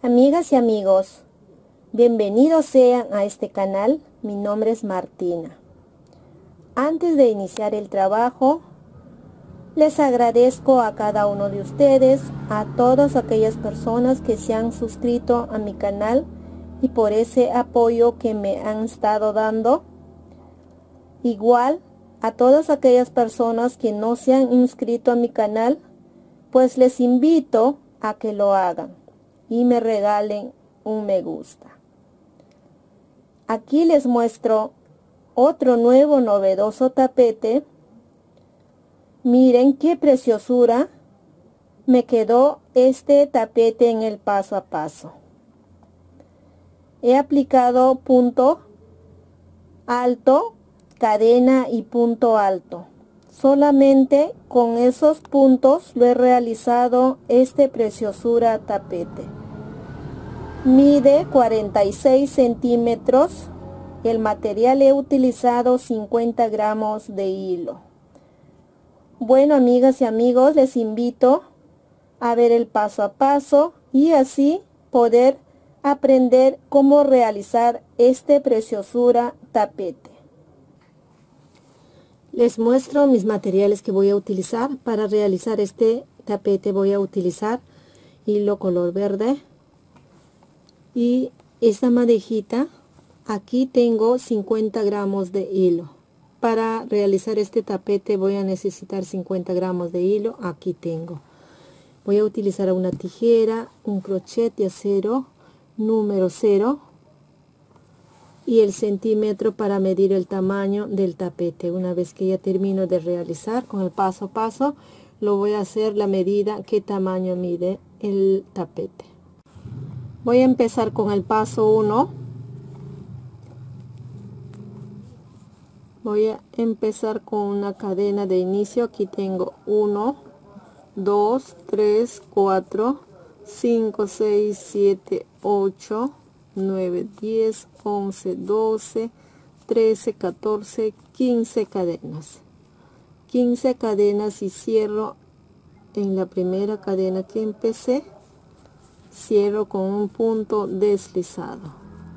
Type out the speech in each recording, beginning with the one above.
Amigas y amigos, bienvenidos sean a este canal. Mi nombre es Martina. Antes de iniciar el trabajo, les agradezco a cada uno de ustedes, a todas aquellas personas que se han suscrito a mi canal y por ese apoyo que me han estado dando. Igual a todas aquellas personas que no se han inscrito a mi canal, pues les invito a que lo hagan y me regalen un me gusta. Aquí les muestro otro nuevo novedoso tapete. Miren qué preciosura me quedó este tapete en el paso a paso. He aplicado punto alto, cadena y punto alto. Solamente con esos puntos lo he realizado este preciosura tapete. Mide 46 centímetros. El material he utilizado 50 gramos de hilo. Bueno, amigas y amigos, les invito a ver el paso a paso y así poder aprender cómo realizar este preciosura tapete. Les muestro mis materiales que voy a utilizar. Para realizar este tapete voy a utilizar hilo color verde y esta madejita. Aquí tengo 50 gramos de hilo. Para realizar este tapete voy a necesitar 50 gramos de hilo. Aquí tengo. Voy a utilizar una tijera, un crochet de acero número 0 y el centímetro para medir el tamaño del tapete. Una vez que ya termino de realizar con el paso a paso, lo voy a hacer la medida qué tamaño mide el tapete. Voy a empezar con el paso 1. Voy a empezar con una cadena de inicio. Aquí tengo 1, 2, 3, 4, 5, 6, 7, 8, 9, 10, 11, 12, 13, 14, 15 cadenas. 15 cadenas y cierro en la primera cadena que empecé. Cierro con un punto deslizado.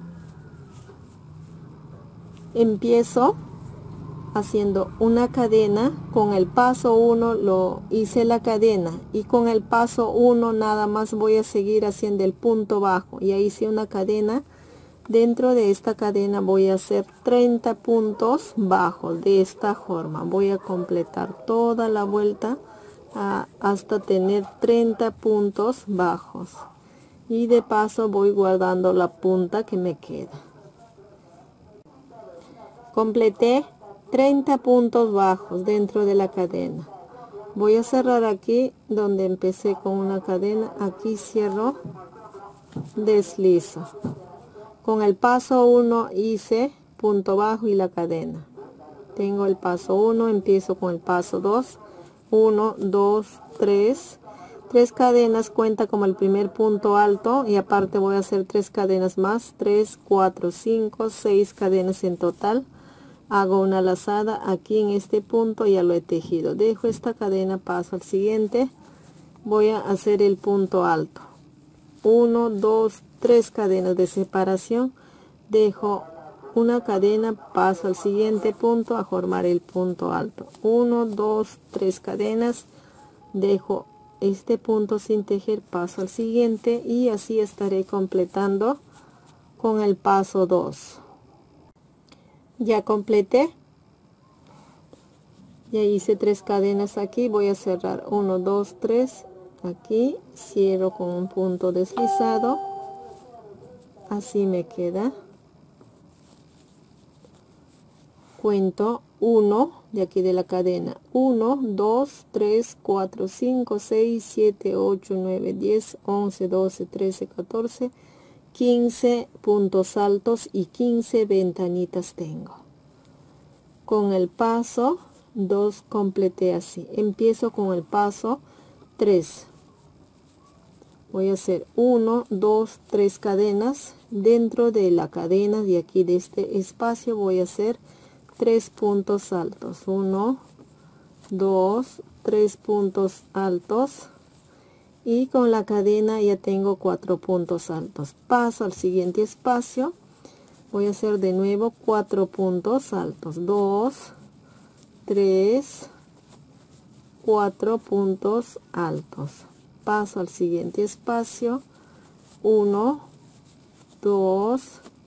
Empiezo haciendo una cadena. Con el paso 1 lo hice la cadena y con el paso 1 nada más voy a seguir haciendo el punto bajo. Ya hice una cadena. Dentro de esta cadena voy a hacer 30 puntos bajos. De esta forma voy a completar toda la vuelta hasta tener 30 puntos bajos. Y de paso voy guardando la punta que me queda. Completé 30 puntos bajos dentro de la cadena. Voy a cerrar aquí donde empecé con una cadena. Aquí cierro, deslizo. Con el paso 1 hice punto bajo y la cadena. Tengo el paso 1, empiezo con el paso 2. 1, 2, 3. 3 cadenas cuenta como el primer punto alto y aparte voy a hacer 3 cadenas más. 3, 4, 5, 6 cadenas en total. Hago una lazada aquí en este punto, ya lo he tejido. Dejo esta cadena, paso al siguiente. Voy a hacer el punto alto. 1, 2, 3 cadenas de separación. Dejo una cadena, paso al siguiente punto a formar el punto alto. 1, 2, 3 cadenas. Dejo este punto sin tejer, paso al siguiente y así estaré completando con el paso 2. Ya completé. Ya hice 3 cadenas aquí. Voy a cerrar 1, 2, 3. Aquí cierro con un punto deslizado. Así me queda. Cuento 1 de aquí de la cadena. 1, 2, 3, 4, 5, 6, 7, 8, 9, 10, 11, 12, 13, 14, 15 puntos altos y 15 ventanitas tengo. Con el paso 2 completé así. Empiezo con el paso 3. Voy a hacer 1, 2, 3 cadenas. Dentro de la cadena de aquí de este espacio voy a hacer 3 puntos altos. 1, 2, 3 puntos altos y con la cadena ya tengo 4 puntos altos. Paso al siguiente espacio, voy a hacer de nuevo 4 puntos altos, 2, 3, 4 puntos altos. Paso al siguiente espacio, 1, 2,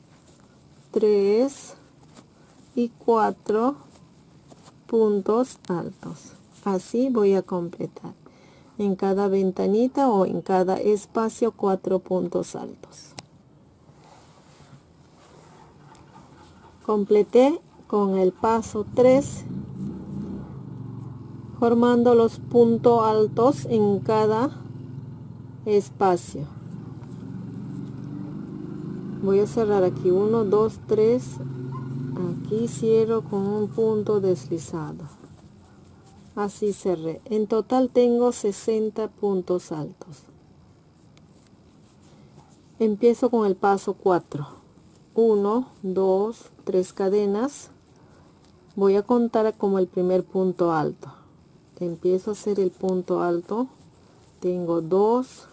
3 y 4 puntos altos. Así voy a completar en cada ventanita o en cada espacio 4 puntos altos. Completé con el paso 3, formando los puntos altos en cada espacio. Voy a cerrar aquí 1, 2, 3, aquí cierro con un punto deslizado. Así cerré. En total tengo 60 puntos altos. Empiezo con el paso 4. 1, 2, 3 cadenas. Voy a contar como el primer punto alto. Empiezo a hacer el punto alto. Tengo 2,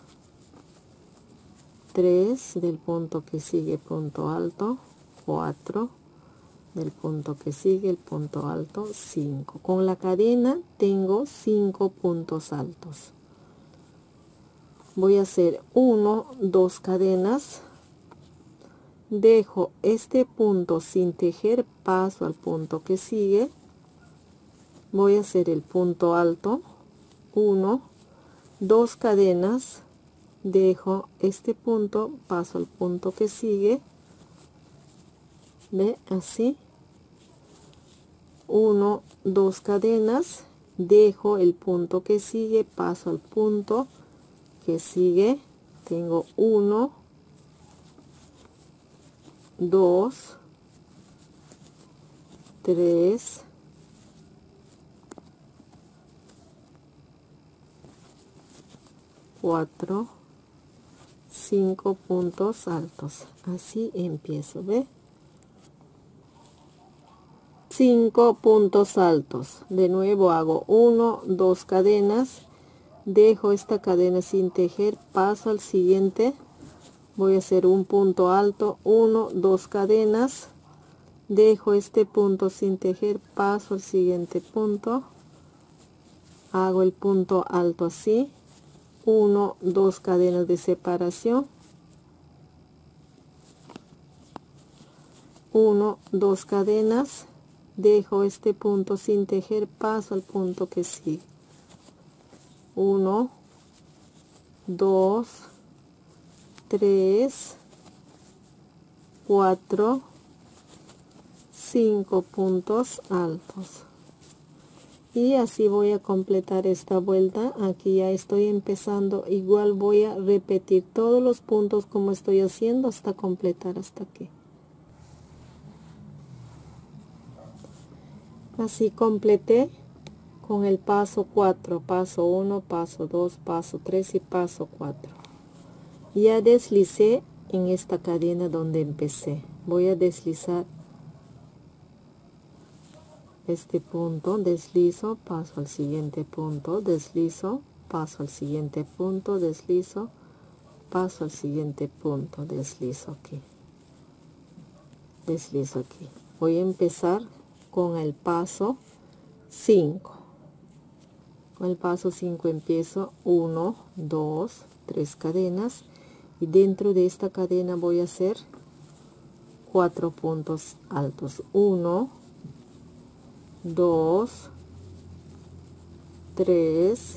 3 del punto que sigue punto alto, 4 del punto que sigue el punto alto, 5. Con la cadena tengo 5 puntos altos. Voy a hacer 1, 2 cadenas, dejo este punto sin tejer, paso al punto que sigue, voy a hacer el punto alto, 1, 2 cadenas, dejo este punto, paso al punto que sigue, ve así, 1, 2 cadenas, dejo el punto que sigue, paso al punto que sigue, tengo 1, 2, 3, 4, 5 puntos altos. Así empiezo, ¿ve? 5 puntos altos. De nuevo hago 1, 2 cadenas, dejo esta cadena sin tejer, paso al siguiente, voy a hacer un punto alto, 1, 2 cadenas, dejo este punto sin tejer, paso al siguiente punto, hago el punto alto así, 1, 2 cadenas de separación, 1, 2 cadenas, dejo este punto sin tejer, paso al punto que sigue, 1, 2, 3, 4, 5 puntos altos. Y así voy a completar esta vuelta. Aquí ya estoy empezando, igual voy a repetir todos los puntos como estoy haciendo hasta completar hasta aquí. Así completé con el paso 4, paso 1, paso 2, paso 3 y paso 4. Ya deslicé en esta cadena donde empecé. Voy a deslizar este punto, deslizo, paso al siguiente punto, deslizo, paso al siguiente punto, deslizo, paso al siguiente punto, deslizo aquí, deslizo aquí. Voy a empezar con el paso 5. Con el paso 5 empiezo 1, 2, 3 cadenas y dentro de esta cadena voy a hacer 4 puntos altos, 1, 2, 3,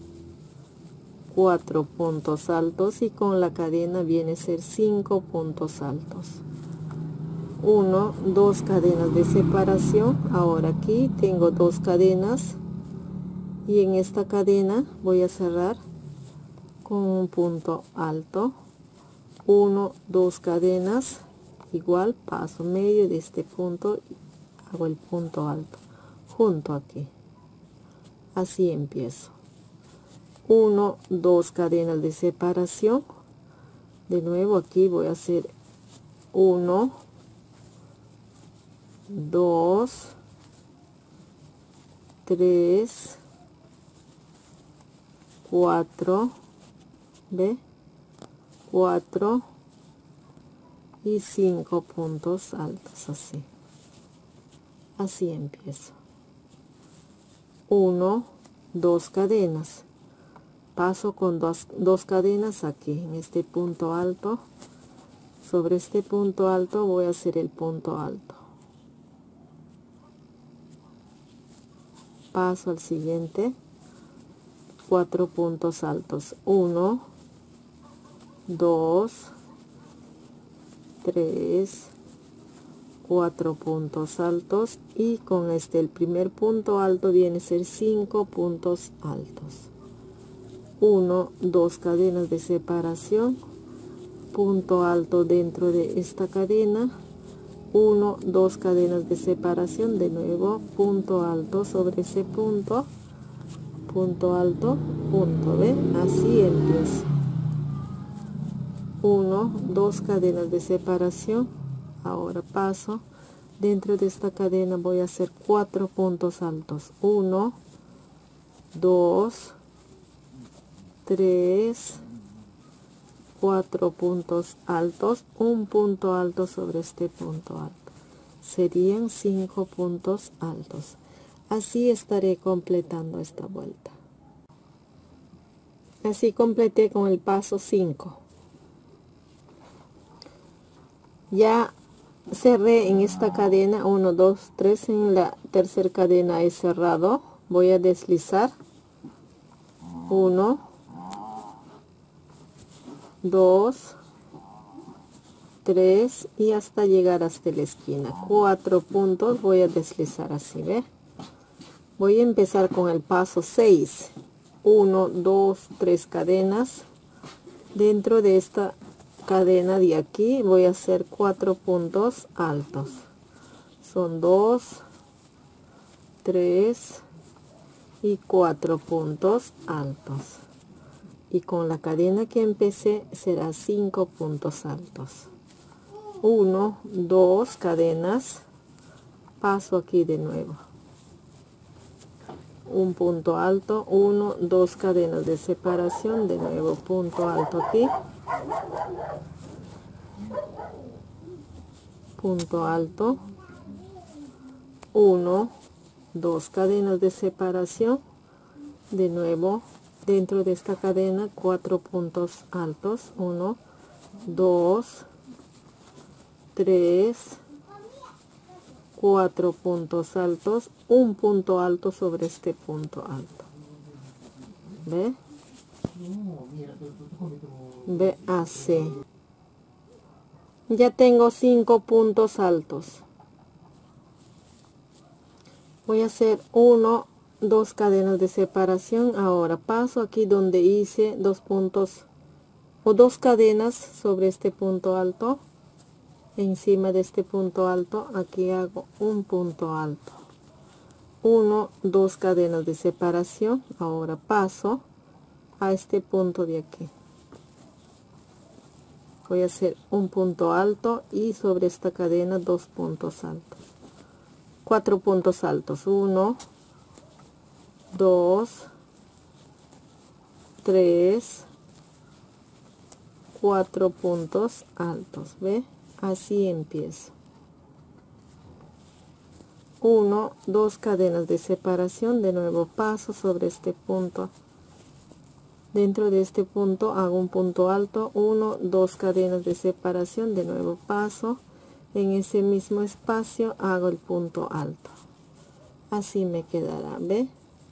4 puntos altos y con la cadena viene a ser 5 puntos altos, 1, 2 cadenas de separación. Ahora aquí tengo 2 cadenas y en esta cadena voy a cerrar con un punto alto, 1, 2 cadenas, igual paso medio de este punto, hago el punto alto junto aquí. Así empiezo, 1, 2 cadenas de separación. De nuevo aquí voy a hacer 1, 2, 3, 4, ve, 4 y 5 puntos altos, así empiezo. 1, 2 cadenas, paso con dos cadenas aquí en este punto alto. Sobre este punto alto voy a hacer el punto alto, paso al siguiente, 4 puntos altos, 1, 2, 3, 4 puntos altos, y con el primer punto alto viene a ser 5 puntos altos. 1, 2 cadenas de separación, punto alto dentro de esta cadena, 1, 2 cadenas de separación, de nuevo punto alto sobre ese punto, punto alto, punto, ¿ve? Así empiezo. 1, 2 cadenas de separación. Ahora paso dentro de esta cadena, voy a hacer 4 puntos altos, 1, 2, 3, 4 puntos altos, un punto alto sobre este punto alto, serían 5 puntos altos. Así estaré completando esta vuelta. Así completé con el paso 5. Ya cerré en esta cadena 1, 2, 3, en la tercera cadena he cerrado. Voy a deslizar 1, 2, 3 y hasta llegar hasta la esquina. 4 puntos voy a deslizar así, ¿ve? Voy a empezar con el paso 6. 1, 2, 3 cadenas. Dentro de esta cadena de aquí voy a hacer 4 puntos altos. Son 2, 3 y 4 puntos altos. Y con la cadena que empecé será 5 puntos altos. 1, 2 cadenas, paso aquí de nuevo, un punto alto, 1, 2 cadenas de separación, de nuevo punto alto aquí, punto alto, 1, 2 cadenas de separación, de nuevo dentro de esta cadena 4 puntos altos, 1, 2, 3, 4 puntos altos, un punto alto sobre este punto alto, ¿ve? Ve así. Ya tengo 5 puntos altos. Voy a hacer 1, 2 cadenas de separación. Ahora paso aquí donde hice 2 puntos o 2 cadenas sobre este punto alto. Encima de este punto alto, aquí hago un punto alto, 1, 2 cadenas de separación. Ahora paso a este punto de aquí, voy a hacer un punto alto y sobre esta cadena 2 puntos altos, 4 puntos altos, 1, 2, 3, 4 puntos altos, ¿ve? Así empiezo. 1, 2 cadenas de separación, de nuevo paso sobre este punto. Dentro de este punto hago un punto alto, 1, 2 cadenas de separación, de nuevo paso. En ese mismo espacio hago el punto alto. Así me quedará, ¿ve?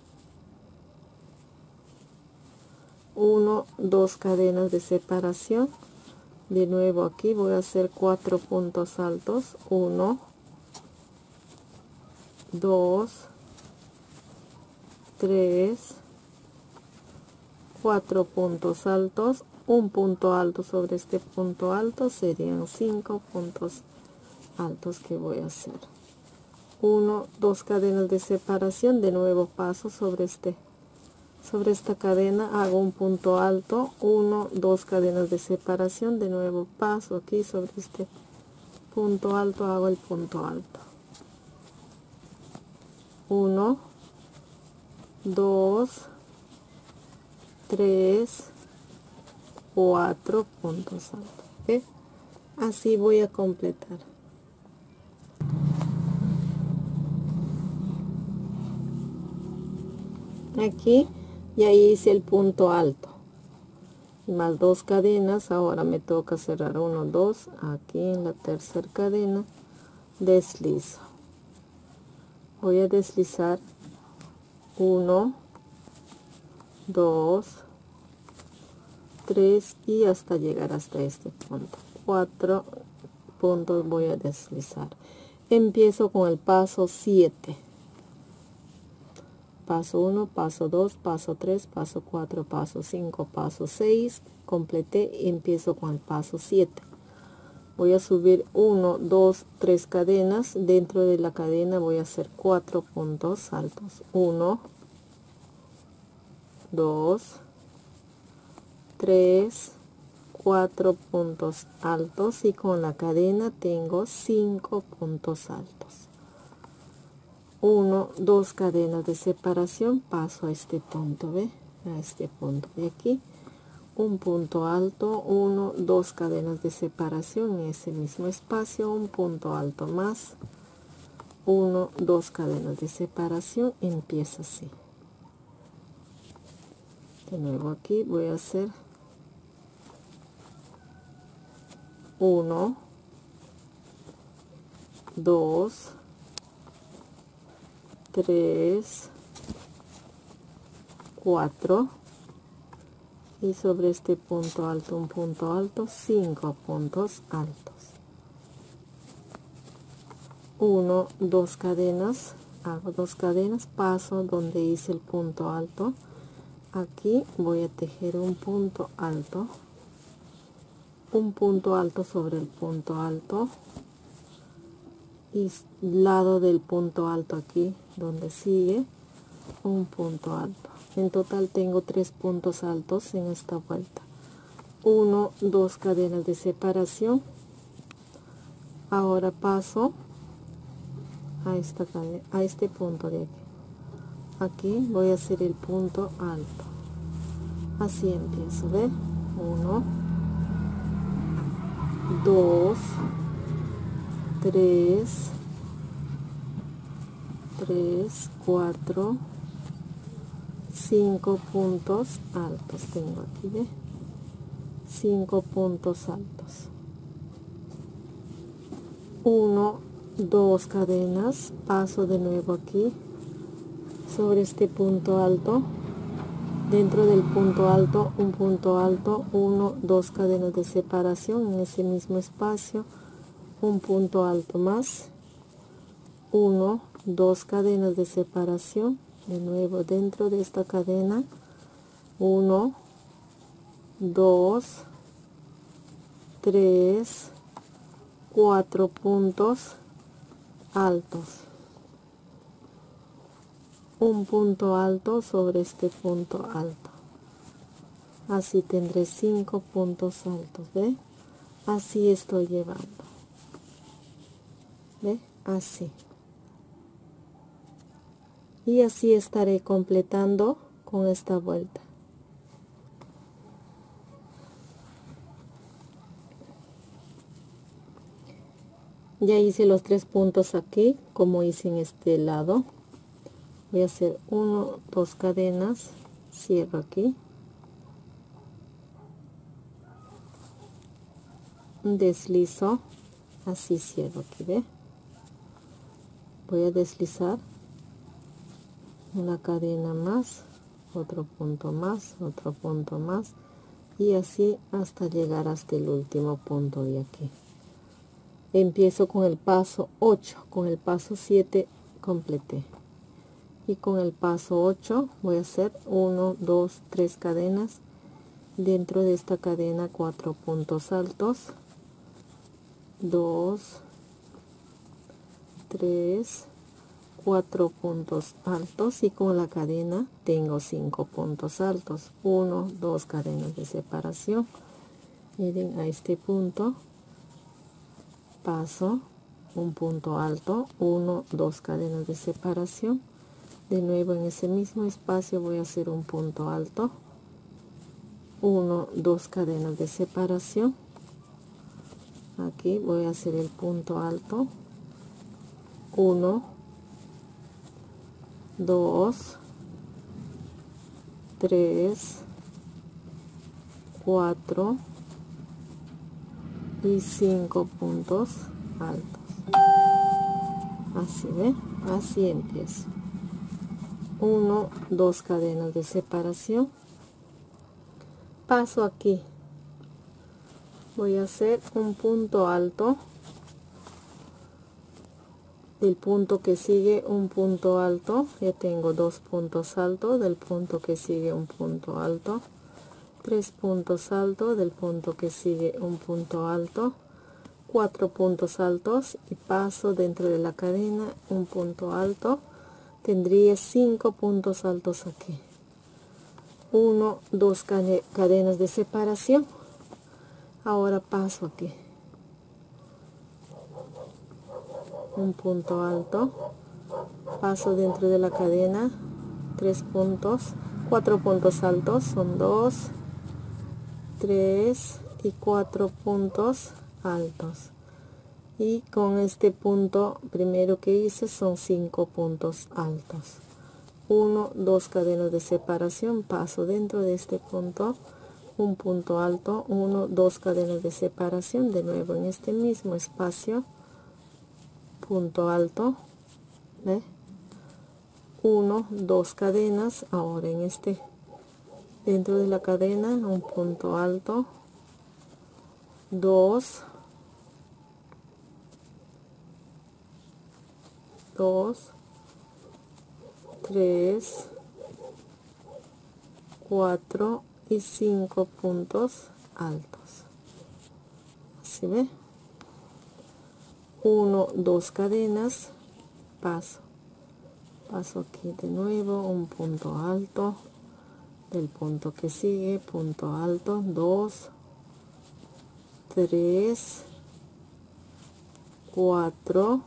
1, 2 cadenas de separación. De nuevo aquí voy a hacer 4 puntos altos, 1, 2, 3, 4 puntos altos, un punto alto sobre este punto alto, serían 5 puntos altos que voy a hacer. 1, 2 cadenas de separación, de nuevo paso sobre esta cadena, hago un punto alto, 1, 2 cadenas de separación, de nuevo paso aquí sobre este punto alto, hago el punto alto, 1, 2, 3, 4 puntos altos. ¿Ve? Así voy a completar. Aquí ya hice el punto alto, más 2 cadenas. Ahora me toca cerrar 1, 2, aquí en la tercera cadena deslizo. Voy a deslizar 1, 2, 3 y hasta llegar hasta este punto. 4 puntos voy a deslizar. Empiezo con el paso 7. Paso 1, paso 2, paso 3, paso 4, paso 5, paso 6. Completé y empiezo con el paso 7. Voy a subir 1, 2, 3 cadenas. Dentro de la cadena voy a hacer 4 puntos altos. 1, 2, 3, 4 puntos altos y con la cadena tengo 5 puntos altos. 1, 2 cadenas de separación, paso a este punto, ¿ve? A este punto de aquí, un punto alto, 1, 2 cadenas de separación en ese mismo espacio, un punto alto más, 1, 2 cadenas de separación, empieza así. De nuevo aquí voy a hacer 1, 2, 3, 4 y sobre este punto alto un punto alto, 5 puntos altos. 1, 2 cadenas, hago 2 cadenas, paso donde hice el punto alto. Aquí voy a tejer un punto alto sobre el punto alto y lado del punto alto aquí donde sigue un punto alto. En total tengo 3 puntos altos en esta vuelta. 1, 2 cadenas de separación. Ahora paso a esta cadena, a este punto de aquí. Aquí voy a hacer el punto alto. Así empiezo, ¿ver? 1, 2, 3, 4, 5 puntos altos tengo aquí, ¿ve? 5 puntos altos. 1, 2 cadenas, paso de nuevo aquí sobre este punto alto. Dentro del punto alto, un punto alto, 1, 2 cadenas de separación en ese mismo espacio, un punto alto más, 1, 2 cadenas de separación, de nuevo dentro de esta cadena, 1, 2, 3, 4 puntos altos, un punto alto sobre este punto alto. Así tendré 5 puntos altos, ¿ve? Así estoy llevando, ¿ve? Así. Y así estaré completando con esta vuelta. Ya hice los 3 puntos aquí, como hice en este lado. Voy a hacer 1, 2 cadenas, cierro aquí, deslizo, así cierro aquí, ¿ve? Voy a deslizar una cadena más, otro punto más, otro punto más, y así hasta llegar hasta el último punto de aquí. Empiezo con el paso 8, con el paso 7 completé, y con el paso 8 voy a hacer 1, 2, 3 cadenas. Dentro de esta cadena 4 puntos altos, 2, 3, 4 puntos altos y con la cadena tengo 5 puntos altos, 1, 2 cadenas de separación. Miren, a este punto paso un punto alto, 1, 2 cadenas de separación. De nuevo en ese mismo espacio voy a hacer un punto alto, 1, 2 cadenas de separación. Aquí voy a hacer el punto alto. 1, 2, 3, 4 y 5 puntos altos. Así, ¿ve? Así empiezo. 1, 2 cadenas de separación. Paso aquí. Voy a hacer un punto alto. Del punto que sigue un punto alto. Ya tengo 2 puntos altos. Del punto que sigue un punto alto. 3 puntos altos. Del punto que sigue un punto alto. 4 puntos altos y paso dentro de la cadena un punto alto. Tendría 5 puntos altos aquí. 1, 2 cadenas de separación. Ahora paso aquí un punto alto, paso dentro de la cadena 3 puntos, 4 puntos altos, son 2, 3 y 4 puntos altos, y con este punto primero que hice son 5 puntos altos. 1, 2 cadenas de separación, paso dentro de este punto un punto alto, 1, 2 cadenas de separación, de nuevo en este mismo espacio punto alto, ¿ve? 1, 2 cadenas, ahora en este dentro de la cadena un punto alto, 2, 3, 4 y 5 puntos altos. Así, ve. 1, 2 cadenas, paso aquí de nuevo un punto alto, del punto que sigue punto alto, 2, 3, 4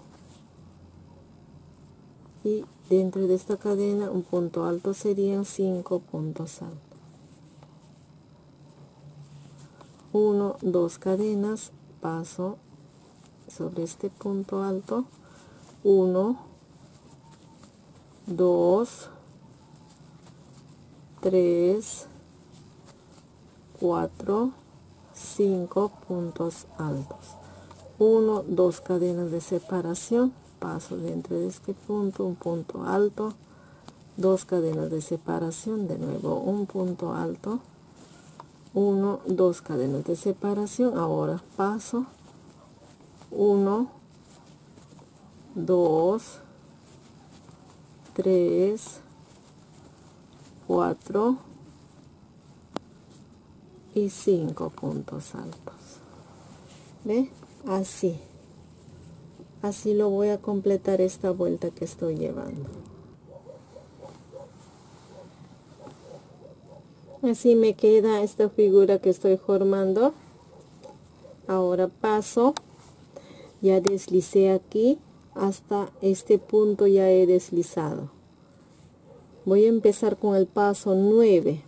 y dentro de esta cadena un punto alto, serían 5 puntos altos. 1, 2 cadenas, paso sobre este punto alto, 1, 2, 3, 4, 5 puntos altos. 1, 2 cadenas de separación, paso dentro de este punto, un punto alto, 2 cadenas de separación, de nuevo un punto alto, 1, 2 cadenas de separación, ahora paso 1, 2, 3, 4 y 5 puntos altos. ¿Ve? Así lo voy a completar esta vuelta que estoy llevando. Así me queda esta figura que estoy formando. Ahora paso, ya deslicé aquí hasta este punto, ya he deslizado. Voy a empezar con el paso 9.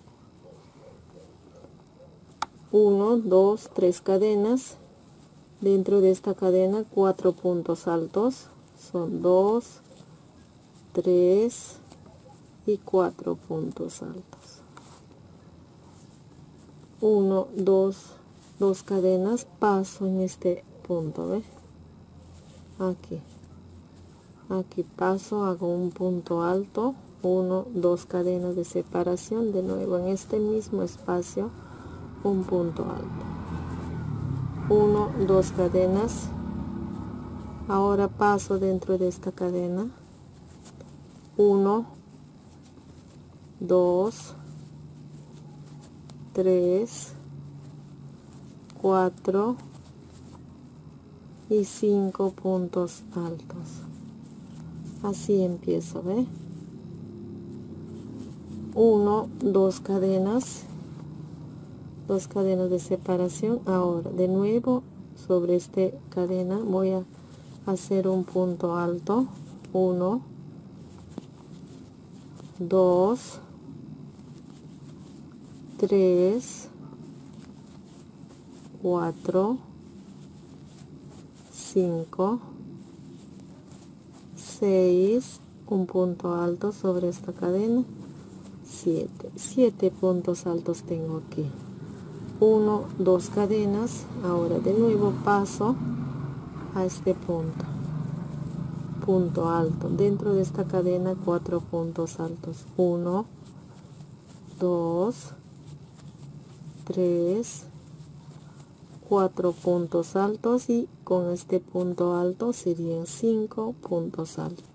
1, 2, 3 cadenas. Dentro de esta cadena 4 puntos altos, son 2, 3 y 4 puntos altos. 1, 2 cadenas, paso en este punto, ¿ve? Aquí paso, hago un punto alto, 1, 2 cadenas de separación, de nuevo en este mismo espacio un punto alto, 1, 2 cadenas. Ahora paso dentro de esta cadena, 1, 2, 3, 4 y 5 puntos altos. Así empiezo, ¿ve? 1, 2 cadenas, 2 cadenas de separación. Ahora de nuevo sobre esta cadena voy a hacer un punto alto, 1, 2, 3, 4, 5, 6, un punto alto sobre esta cadena, 7 puntos altos tengo aquí, 1, 2 cadenas. Ahora de nuevo paso a este punto alto dentro de esta cadena, 4 puntos altos, 1, 2, 3, 4 puntos altos, y con este punto alto serían 5 puntos altos.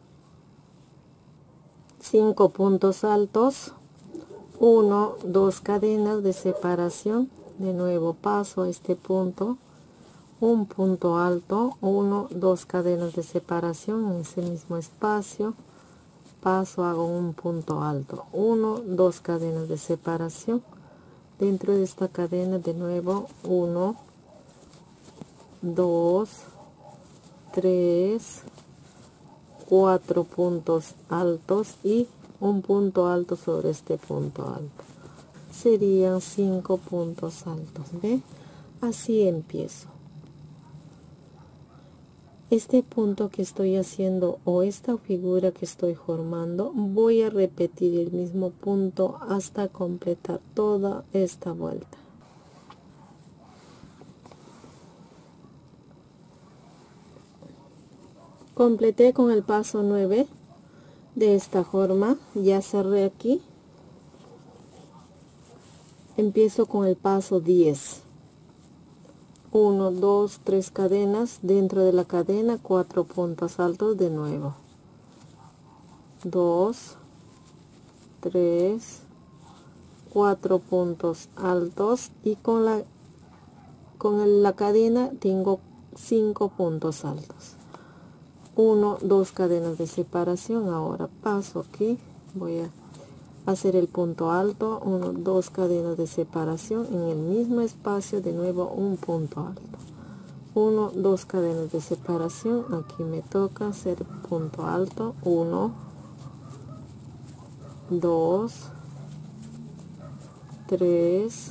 5 puntos altos, 1, 2 cadenas de separación. De nuevo paso a este punto, un punto alto, 1, 2 cadenas de separación en ese mismo espacio, paso, hago un punto alto, 1, 2 cadenas de separación. Dentro de esta cadena de nuevo 1, 2, 3, 4 puntos altos y un punto alto sobre este punto alto. Serían 5 puntos altos, ¿ve? Así empiezo. Este punto que estoy haciendo o esta figura que estoy formando, voy a repetir el mismo punto hasta completar toda esta vuelta. Completé con el paso 9 de esta forma, ya cerré aquí. Empiezo con el paso 10. 1, 2, 3 cadenas, dentro de la cadena 4 puntos altos de nuevo, 2, 3, 4 puntos altos, y con la cadena tengo 5 puntos altos, 1, 2 cadenas de separación. Ahora paso aquí, voy a hacer el punto alto, 1, 2 cadenas de separación en el mismo espacio, de nuevo un punto alto, 1, 2 cadenas de separación. Aquí me toca hacer punto alto, 1, 2, 3,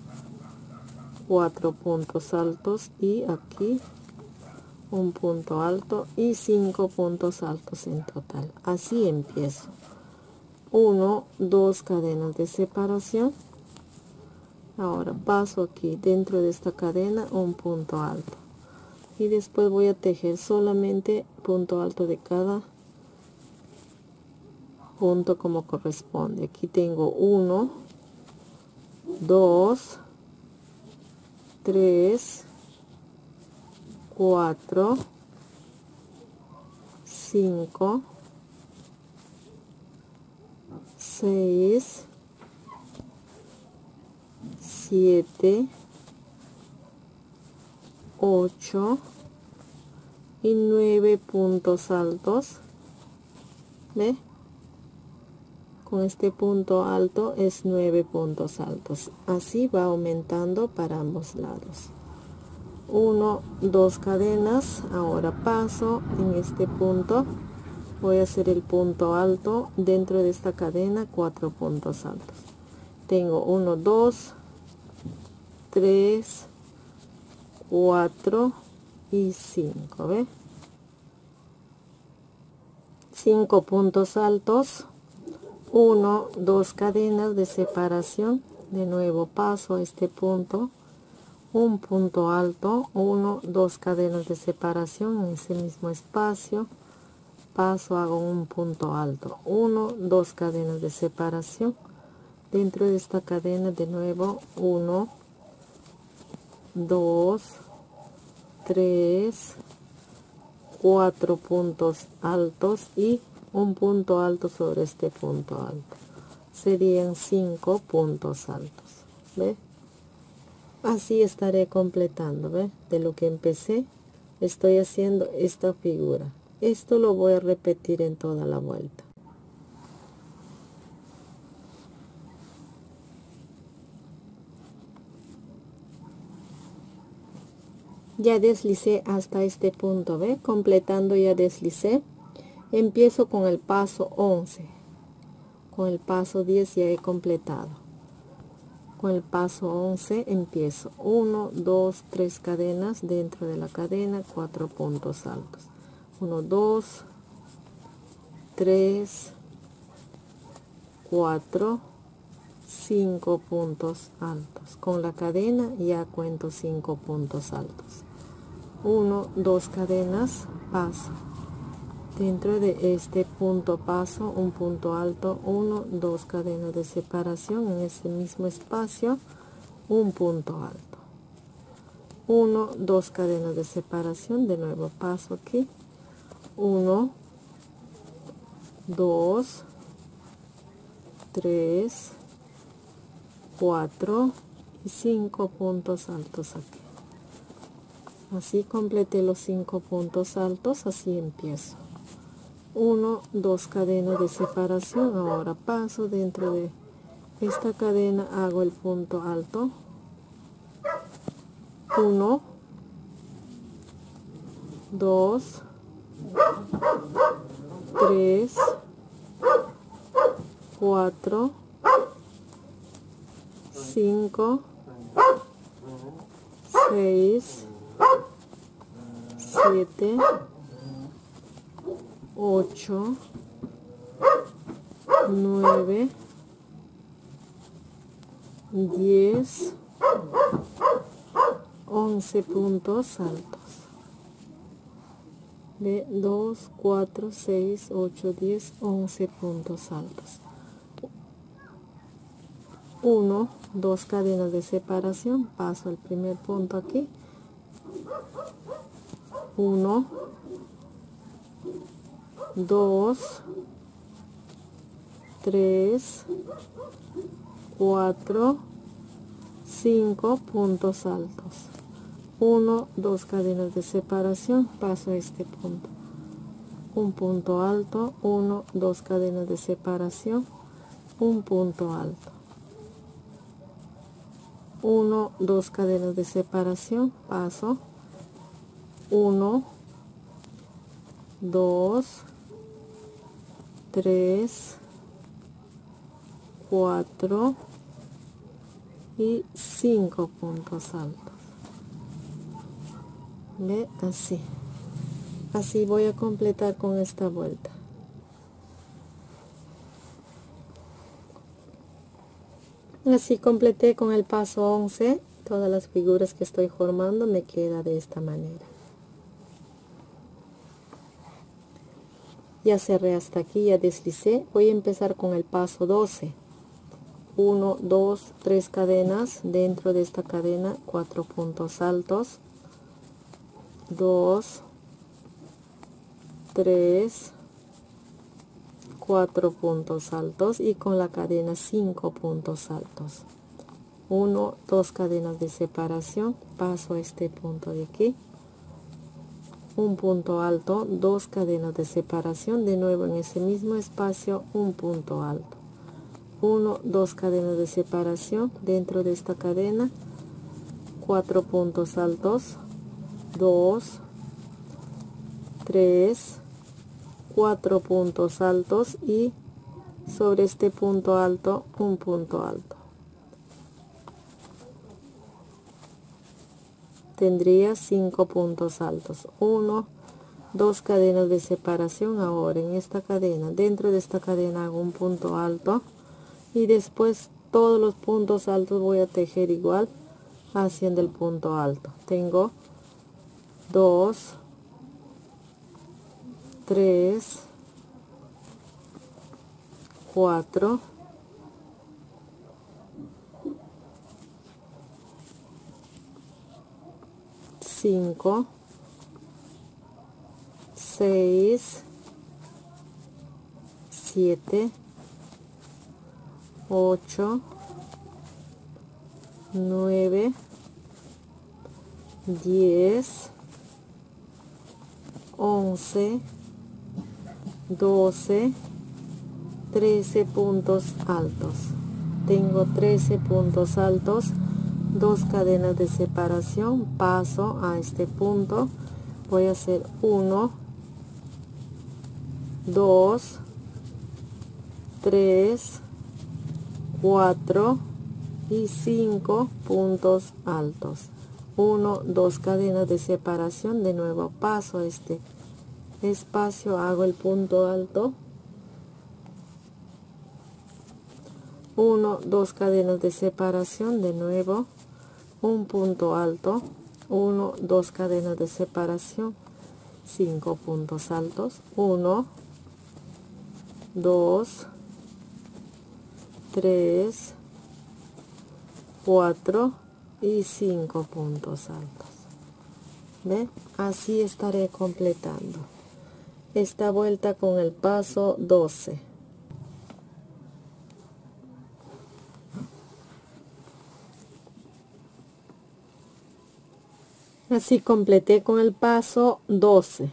4 puntos altos, y aquí un punto alto y 5 puntos altos en total. Así empiezo. 1, 2 cadenas de separación. Ahora paso aquí dentro de esta cadena un punto alto, y después voy a tejer solamente punto alto de cada punto como corresponde. Aquí tengo 1, 2, 3, 4, 5, 6, 7, 8 y 9 puntos altos. ¿Ve? Con este punto alto es 9 puntos altos. Así va aumentando para ambos lados. 1, 2 cadenas. Ahora paso en este punto, voy a hacer el punto alto dentro de esta cadena, 4 puntos altos. Tengo 1, 2, 3, 4 y 5, ¿ve? 5 puntos altos, 1, 2 cadenas de separación. De nuevo paso a este punto, un punto alto, 1, 2 cadenas de separación en ese mismo espacio, paso, hago un punto alto, 1, 2 cadenas de separación. Dentro de esta cadena de nuevo 1, 2, 3, 4 puntos altos y un punto alto sobre este punto alto. Serían 5 puntos altos. ¿Ve? Así estaré completando. ¿Ve? De lo que empecé, estoy haciendo esta figura. Esto lo voy a repetir en toda la vuelta. Ya deslicé hasta este punto, ¿ve? Completando ya deslicé. Empiezo con el paso 11. Con el paso 10 ya he completado. con el paso 11 empiezo 1, 2, 3 cadenas dentro de la cadena, 4 puntos altos, 1, 2, 3, 4, 5 puntos altos. Con la cadena ya cuento 5 puntos altos. 1, 2 cadenas, paso. Dentro de este punto paso un punto alto, 1, 2 cadenas de separación en ese mismo espacio, un punto alto. 1, 2 cadenas de separación, de nuevo paso aquí. 1, 2, 3, 4 y 5 puntos altos aquí. Así completé los 5 puntos altos, así empiezo. 1, 2 cadenas de separación, ahora paso dentro de esta cadena, hago el punto alto. 1, 2, 3, 4, 5, 6, 7, 8, 9, 10, 11 puntos altos. De 2, 4, 6, 8, 10, 11 puntos altos. 1, 2 cadenas de separación, paso el primer punto aquí. 1, 2, 3, 4, 5 puntos altos. 1, 2 cadenas de separación, paso a este punto. Un punto alto, 1, 2 cadenas de separación, un punto alto. 1, 2 cadenas de separación, paso. 1, 2, 3, 4 y 5 puntos altos. ¿Ve? Así voy a completar con esta vuelta. Así completé con el paso 11 todas las figuras que estoy formando, me queda de esta manera. Ya cerré hasta aquí, ya deslicé. Voy a empezar con el paso 12. 1, 2, 3 cadenas, dentro de esta cadena 4 puntos altos, 2, 3, 4 puntos altos y con la cadena 5 puntos altos. 1, 2 cadenas de separación, paso a este punto de aquí, un punto alto, 2 cadenas de separación, de nuevo en ese mismo espacio un punto alto. 1, 2 cadenas de separación, dentro de esta cadena 4 puntos altos, 2, 3, 4 puntos altos y sobre este punto alto un punto alto. Tendría 5 puntos altos. 1, 2 cadenas de separación. Ahora en esta cadena, dentro de esta cadena hago un punto alto y después todos los puntos altos voy a tejer igual haciendo el punto alto. Tengo 2, 3, 4, 5, 6, 7, 8, 9, 10, 11, 12, 13 puntos altos. Tengo 13 puntos altos, 2 cadenas de separación, paso a este punto, voy a hacer 1, 2, 3, 4 y 5 puntos altos. 1, 2 cadenas de separación. De nuevo paso este espacio, hago el punto alto, 1, 2 cadenas de separación, de nuevo un punto alto, 1, 2 cadenas de separación, 5 puntos altos, 1, 2, 3, 4 y 5 puntos altos. ¿Ve? Así estaré completando esta vuelta con el paso 12. Así completé con el paso 12.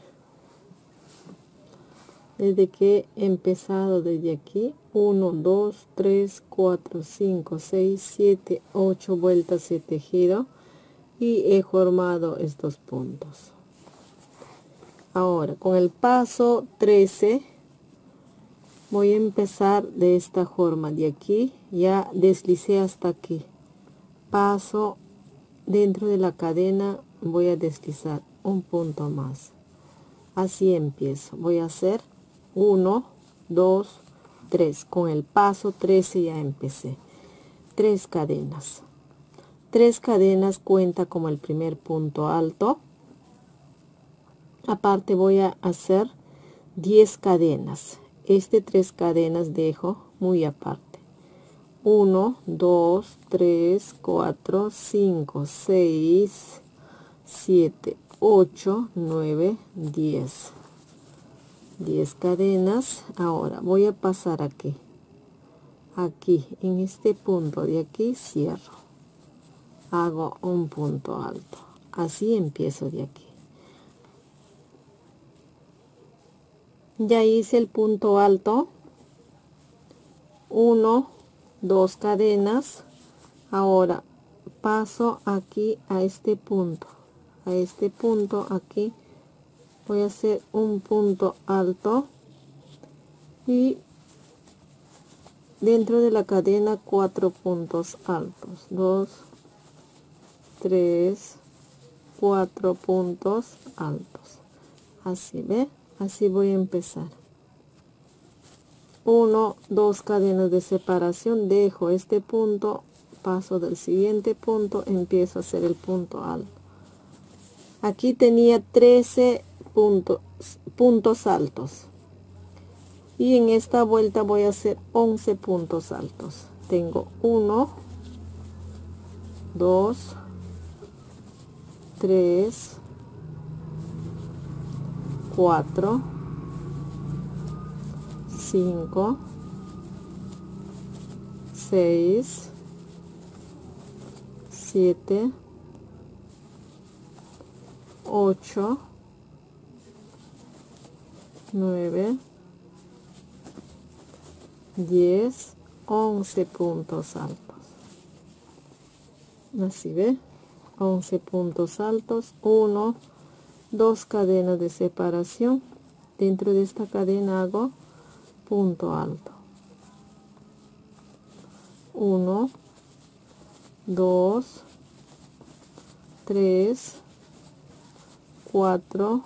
Desde que he empezado desde aquí, 1, 2, 3, 4, 5, 6, 7, 8 vueltas he tejido y he formado estos puntos. Ahora con el paso 13 voy a empezar de esta forma. De aquí ya deslicé hasta aquí, paso dentro de la cadena, voy a deslizar un punto más. Así empiezo. Voy a hacer 1, 2, 3. Con el paso 13 ya empecé. 3 cadenas. 3 cadenas cuenta como el primer punto alto. Aparte voy a hacer 10 cadenas. 3 cadenas dejo muy aparte. 1, 2, 3, 4, 5, 6, 7, 8, 9, 10. 10 cadenas. Ahora voy a pasar aquí. Aquí, en este punto de aquí, cierro. Hago un punto alto. Así empiezo de aquí. Ya hice el punto alto. 1, 2 cadenas. Ahora paso aquí a este punto. A este punto aquí voy a hacer un punto alto y dentro de la cadena 4 puntos altos. 2, 3, 4 puntos altos. Así, ¿ve? Así voy a empezar. 1, 2 cadenas de separación, dejo este punto, paso del siguiente punto, empiezo a hacer el punto alto. Aquí tenía 13 puntos altos y en esta vuelta voy a hacer 11 puntos altos. Tengo 1, 2, 3, 4, 5, 6, 7, 8, 9, 10, 11 puntos altos. Así, ve, 11 puntos altos, 1, 2 cadenas de separación. Dentro de esta cadena hago punto alto. 1, 2, 3, 4,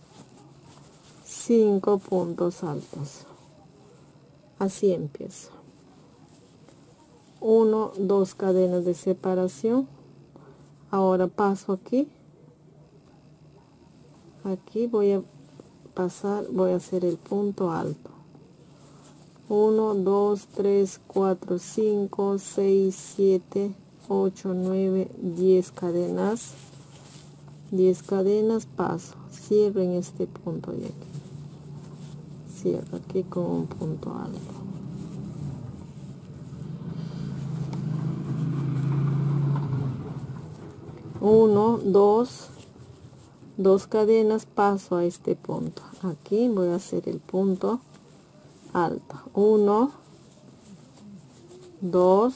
5 puntos altos. Así empiezo. 1, 2 cadenas de separación. Ahora paso aquí. Aquí voy a pasar, voy a hacer el punto alto. 1, 2, 3, 4, 5, 6, 7, 8, 9, 10 cadenas. 10 cadenas, paso, cierro en este punto de aquí. Cierro aquí con un punto alto. Uno, dos cadenas, paso a este punto. Aquí voy a hacer el punto alto. 1, 2,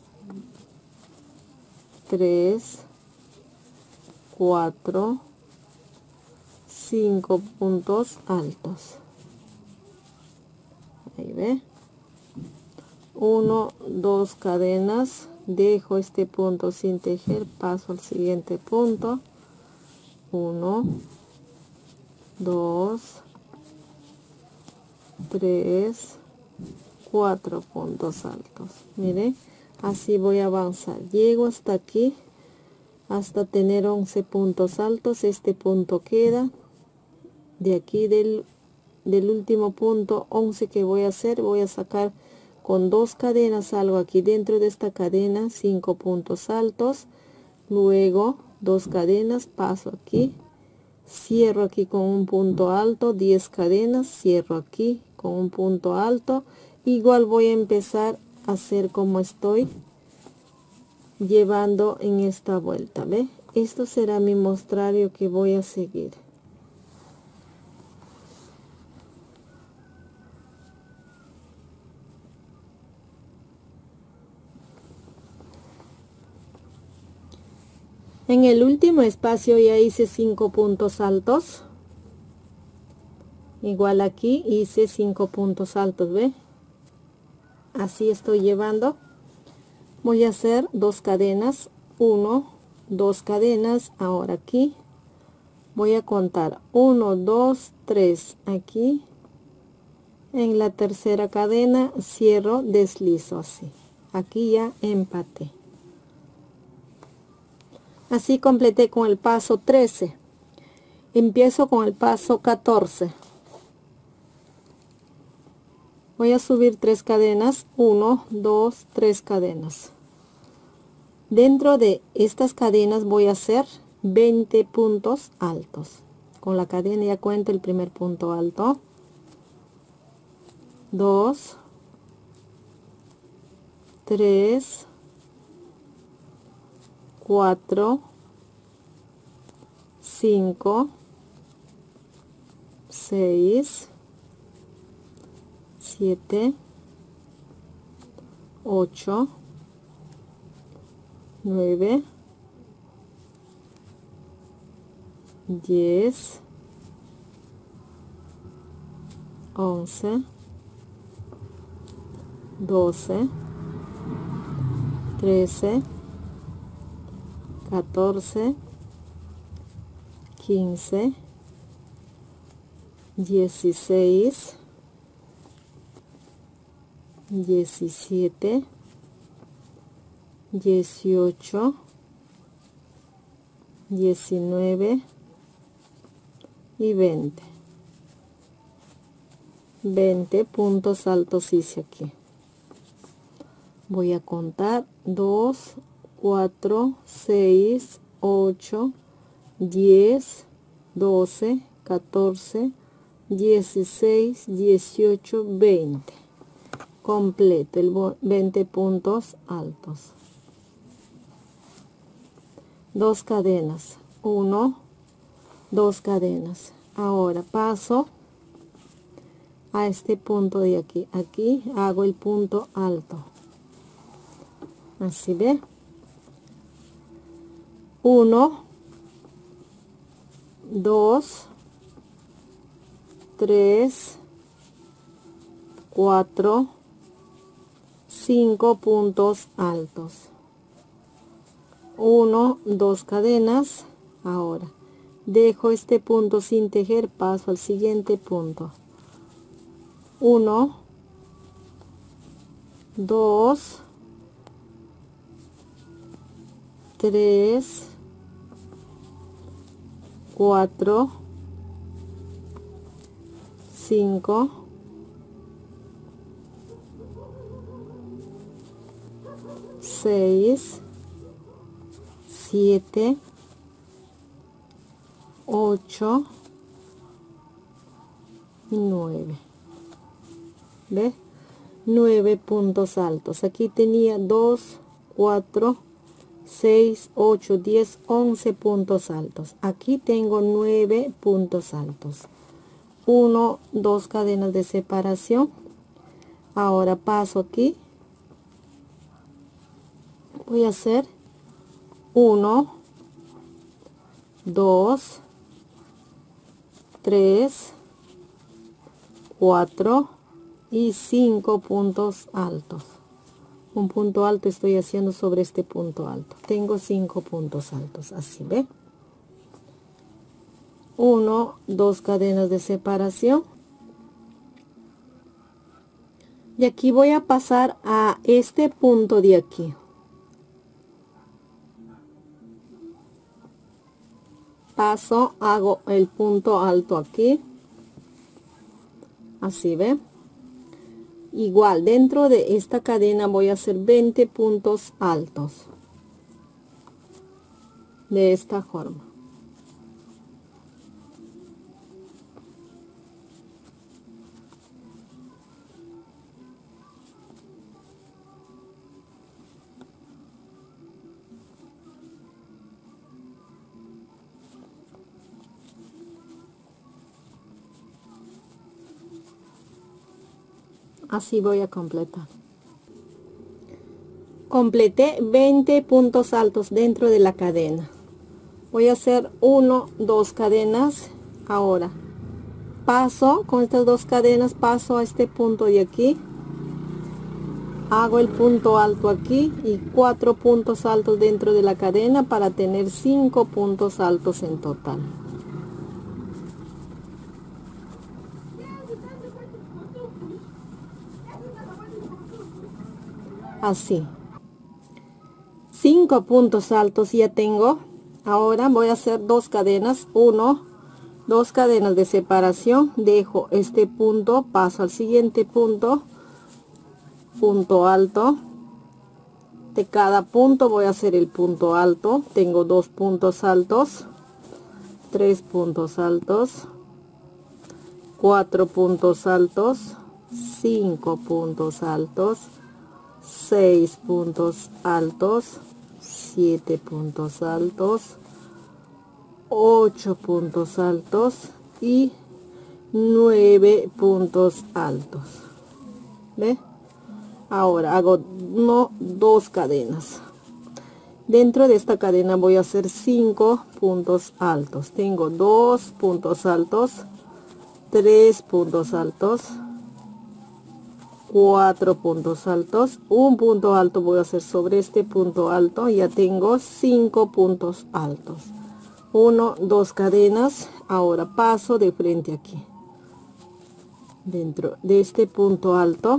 3, 4, 5 puntos altos. Ahí ve. 1, 2 cadenas, dejo este punto sin tejer, paso al siguiente punto, 1, 2, 3, 4 puntos altos. Miren, así voy a avanzar, llego hasta aquí, hasta tener 11 puntos altos. Este punto queda de aquí del último punto 11 que voy a hacer. Voy a sacar con 2 cadenas, salgo aquí dentro de esta cadena, 5 puntos altos, luego 2 cadenas, paso aquí, cierro aquí con un punto alto, 10 cadenas, cierro aquí con un punto alto. Igual voy a empezar a hacer como estoy llevando en esta vuelta. ¿Ve? Esto será mi mostrario que voy a seguir. En el último espacio ya hice 5 puntos altos. Igual aquí hice 5 puntos altos, ¿ve? Así estoy llevando. Voy a hacer 2 cadenas, 1, 2 cadenas. Ahora aquí voy a contar 1, 2, 3. Aquí en la tercera cadena cierro, deslizo así. Aquí ya empaté. Así completé con el paso 13. Empiezo con el paso 14. Voy a subir 3 cadenas, 1, 2, 3 cadenas. Dentro de estas cadenas voy a hacer 20 puntos altos. Con la cadena ya cuento el primer punto alto, 2, 3, 4, 5, 6, 7, 8, 9, 10, 11, 12, 13, 14, 15, 16, 17, 18, 19 y 20. 20 puntos altos hice aquí. Voy a contar 2, 4, 6, 8, 10, 12, 14, 16, 18, 20. Completo el 20 puntos altos. 2 cadenas, 1, 2 cadenas. Ahora paso a este punto de aquí. Aquí hago el punto alto. Así ve. 1, 2, 3, 4, 5 puntos altos. 1, 2 cadenas. Ahora dejo este punto sin tejer, paso al siguiente punto. 1, 2, 3, 4, 5, 6, 7, 8 y 9. ¿Ve? 9 puntos altos. Aquí tenía 2, 4, 6, 8, 10, 11 puntos altos. Aquí tengo 9 puntos altos. 1, 2 cadenas de separación. Ahora paso aquí. Voy a hacer 1, 2, 3, 4 y 5 puntos altos. un punto alto estoy haciendo sobre este punto alto. Tengo 5 puntos altos, así, ¿ve? 1, 2 cadenas de separación. Y aquí voy a pasar a este punto de aquí. Paso, hago el punto alto aquí. Así, ¿ve? Igual, dentro de esta cadena voy a hacer 20 puntos altos. De esta forma. Así voy a completar. Completé 20 puntos altos dentro de la cadena. Voy a hacer 1, 2 cadenas. Ahora paso con estas 2 cadenas, paso a este punto de aquí, hago el punto alto aquí y 4 puntos altos dentro de la cadena para tener 5 puntos altos en total. Así, 5 puntos altos ya tengo. Ahora voy a hacer 2 cadenas, 1, 2 cadenas de separación, dejo este punto, paso al siguiente punto, punto alto. De cada punto voy a hacer el punto alto. Tengo 2 puntos altos, 3 puntos altos, 4 puntos altos, 5 puntos altos, 6 puntos altos, 7 puntos altos, 8 puntos altos y 9 puntos altos. ¿Ve? Ahora hago 2 cadenas. Dentro de esta cadena voy a hacer 5 puntos altos. Tengo 2 puntos altos, 3 puntos altos, 4 puntos altos, un punto alto voy a hacer sobre este punto alto. Ya tengo 5 puntos altos. 1, 2 cadenas. Ahora paso de frente aquí, dentro de este punto alto.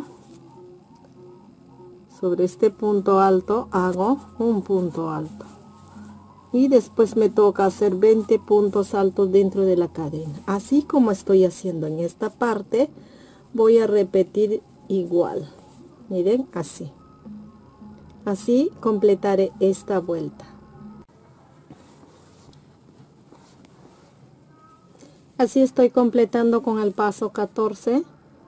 Sobre este punto alto hago un punto alto y después me toca hacer 20 puntos altos dentro de la cadena. Así como estoy haciendo en esta parte, voy a repetir igual. Miren, así completaré esta vuelta. Así estoy completando con el paso 14.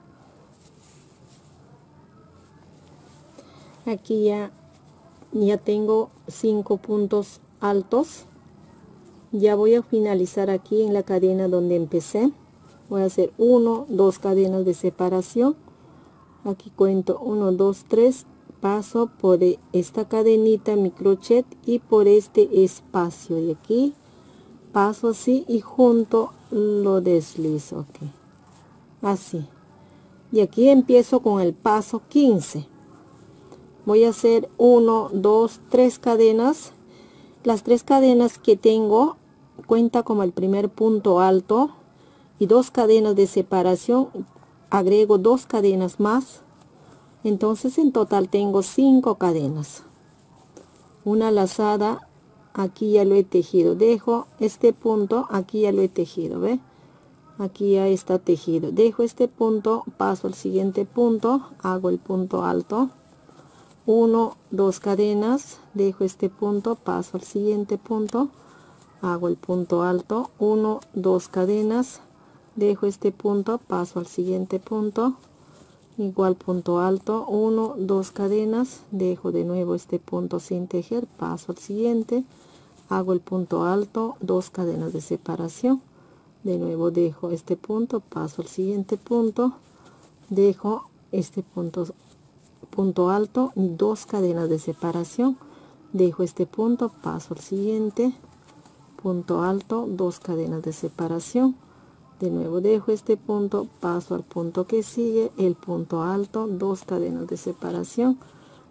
Aquí ya tengo 5 puntos altos. Ya voy a finalizar aquí en la cadena donde empecé. Voy a hacer 1, 2 cadenas de separación. Aquí cuento 1, 2, 3. Paso por esta cadenita, mi crochet, y por este espacio de aquí paso así y junto lo deslizo aquí, así. Y aquí empiezo con el paso 15. Voy a hacer 1, 2, 3 cadenas. Las 3 cadenas que tengo cuenta como el primer punto alto y 2 cadenas de separación. Agrego 2 cadenas más, entonces en total tengo 5 cadenas. Una lazada, aquí ya lo he tejido, dejo este punto, aquí ya lo he tejido, ¿ve? Aquí ya está tejido, dejo este punto, paso al siguiente punto, hago el punto alto, 1, 2 cadenas, dejo este punto, paso al siguiente punto, hago el punto alto, 1, 2 cadenas, dejo este punto, paso al siguiente punto, igual punto alto, 1, 2 cadenas, dejo de nuevo este punto sin tejer, paso al siguiente, hago el punto alto, 2 cadenas de separación, de nuevo dejo este punto, paso al siguiente punto, dejo este punto alto, 2 cadenas de separación, dejo este punto, paso al siguiente punto alto, 2 cadenas de separación, de nuevo dejo este punto, paso al punto que sigue, el punto alto, 2 cadenas de separación,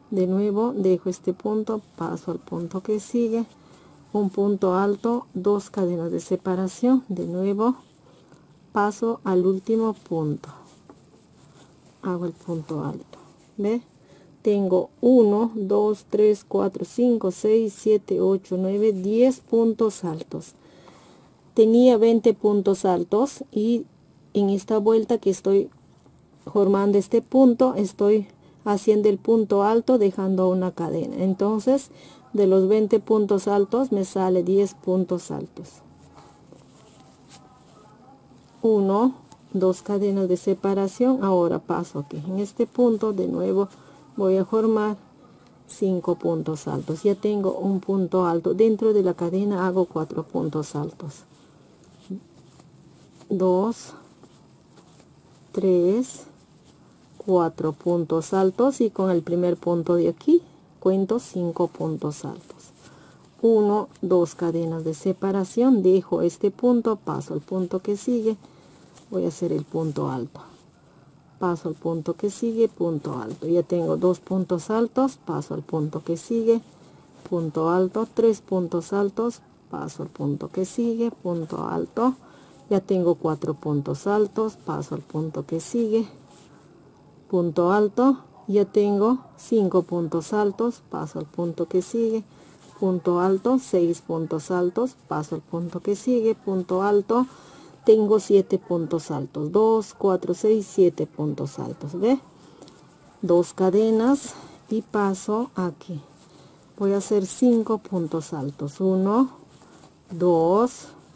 De nuevo dejo este punto, paso al punto que sigue, un punto alto, 2 cadenas de separación, de nuevo paso al último punto, hago el punto alto. ¿Ve? Tengo 1 2 3 4 5 6 7 8 9 10 puntos altos. Tenía 20 puntos altos y en esta vuelta que estoy formando este punto, estoy haciendo el punto alto dejando una cadena. Entonces de los 20 puntos altos me sale 10 puntos altos. 1 2 cadenas de separación. Ahora paso aquí en este punto, de nuevo voy a formar 5 puntos altos. Ya tengo un punto alto. Dentro de la cadena hago 4 puntos altos, 2 3 4 puntos altos, y con el primer punto de aquí cuento 5 puntos altos. 1 2 cadenas de separación, dejo este punto, paso al punto que sigue, voy a hacer el punto alto, paso al punto que sigue, punto alto. Ya tengo 2 puntos altos, paso al punto que sigue, punto alto, 3 puntos altos, paso al punto que sigue, punto alto. Ya tengo 4 puntos altos, paso al punto que sigue, punto alto. Ya tengo 5 puntos altos, paso al punto que sigue, punto alto. 6 puntos altos, paso al punto que sigue, punto alto. Tengo 7 puntos altos, 2 4 6 7 puntos altos. ¿Ve? 2 cadenas y paso aquí. Voy a hacer 5 puntos altos, 1 2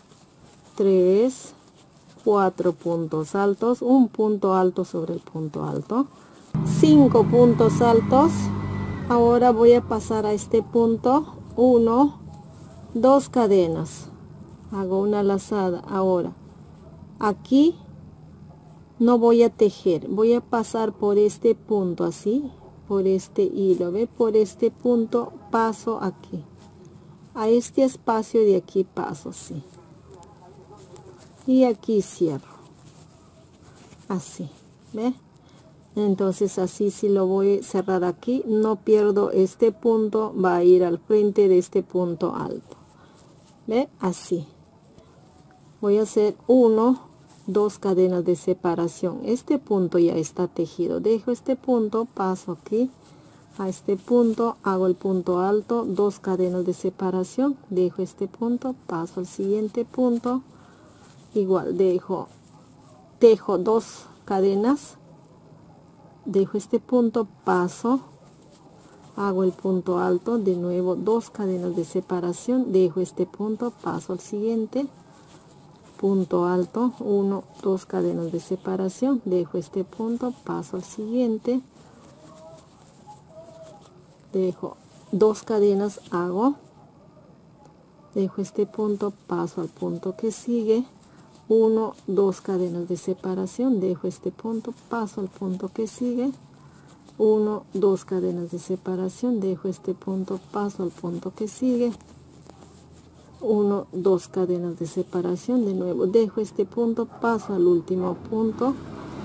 3 4 puntos altos, un punto alto sobre el punto alto, 5 puntos altos. Ahora voy a pasar a este punto, 1 2 cadenas, hago una lazada. Ahora aquí no voy a tejer, voy a pasar por este punto, así, por este hilo. ¿Ve? Por este punto paso aquí, a este espacio de aquí paso así, y aquí cierro así. ¿Ve? Entonces así, si lo voy a cerrar aquí, no pierdo este punto, va a ir al frente de este punto alto. ¿Ve? Así voy a hacer 1 2 cadenas de separación. Este punto ya está tejido, dejo este punto, paso aquí a este punto, hago el punto alto, 2 cadenas de separación, dejo este punto, paso al siguiente punto, igual tejo 2 cadenas, dejo este punto, paso, hago el punto alto, de nuevo 2 cadenas de separación, dejo este punto, paso al siguiente punto alto, 1 2 cadenas de separación, dejo este punto, paso al siguiente, dejo 2 cadenas, hago, dejo este punto, paso al punto que sigue, 1 2 cadenas de separación, dejo este punto, paso al punto que sigue, 1 2 cadenas de separación, dejo este punto, paso al punto que sigue, 1 2 cadenas de separación, de nuevo dejo este punto, paso al último punto.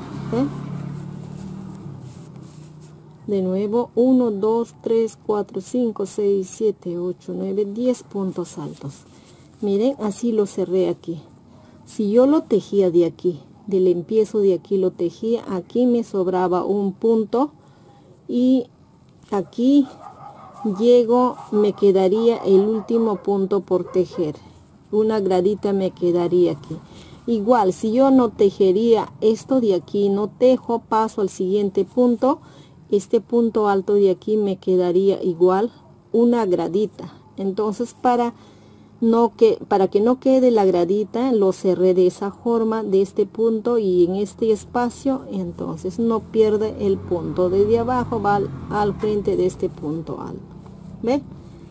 De nuevo 1 2 3 4 5 6 7 8 9 10 puntos altos. Miren, así lo cerré aquí. Si yo lo tejía de aquí, del empiezo de aquí lo tejía, aquí me sobraba un punto, y aquí llego, me quedaría el último punto por tejer, una gradita me quedaría aquí. Igual, si yo no tejería esto de aquí, no tejo, paso al siguiente punto, este punto alto de aquí me quedaría igual una gradita. Entonces para que no quede la gradita, lo cerré de esa forma, de este punto y en este espacio, entonces no pierde el punto. Desde abajo va al frente de este punto alto. ¿Ve?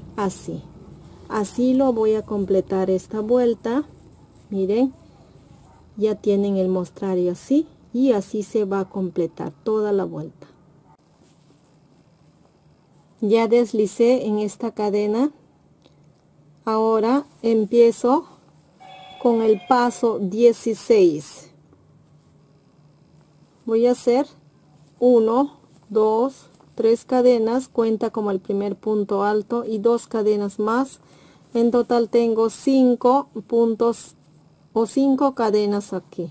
Así lo voy a completar esta vuelta. Miren, ya tienen el mostrario así, y así se va a completar toda la vuelta. Ya deslicé en esta cadena. Ahora empiezo con el paso 16. Voy a hacer 1 2 3 cadenas, cuenta como el primer punto alto y 2 cadenas más. En total tengo 5 puntos o 5 cadenas aquí.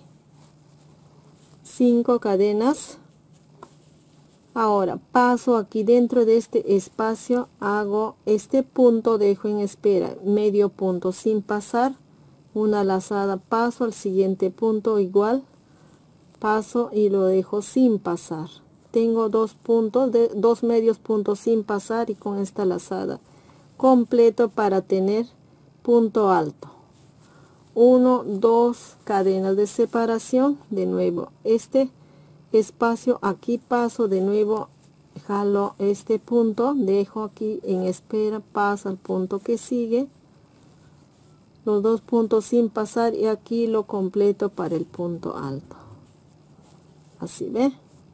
5 cadenas. Ahora paso aquí dentro de este espacio, hago este punto, dejo en espera, medio punto sin pasar, una lazada, paso al siguiente punto igual, paso y lo dejo sin pasar. Tengo 2 puntos, de 2 medios puntos sin pasar y con esta lazada completo para tener punto alto. 1, 2 cadenas de separación, de nuevo este espacio aquí, paso de nuevo, jalo este punto, dejo aquí en espera, paso al punto que sigue, los 2 puntos sin pasar y aquí lo completo para el punto alto. Así ve,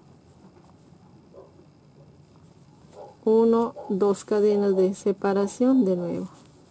1, 2 cadenas de separación, de nuevo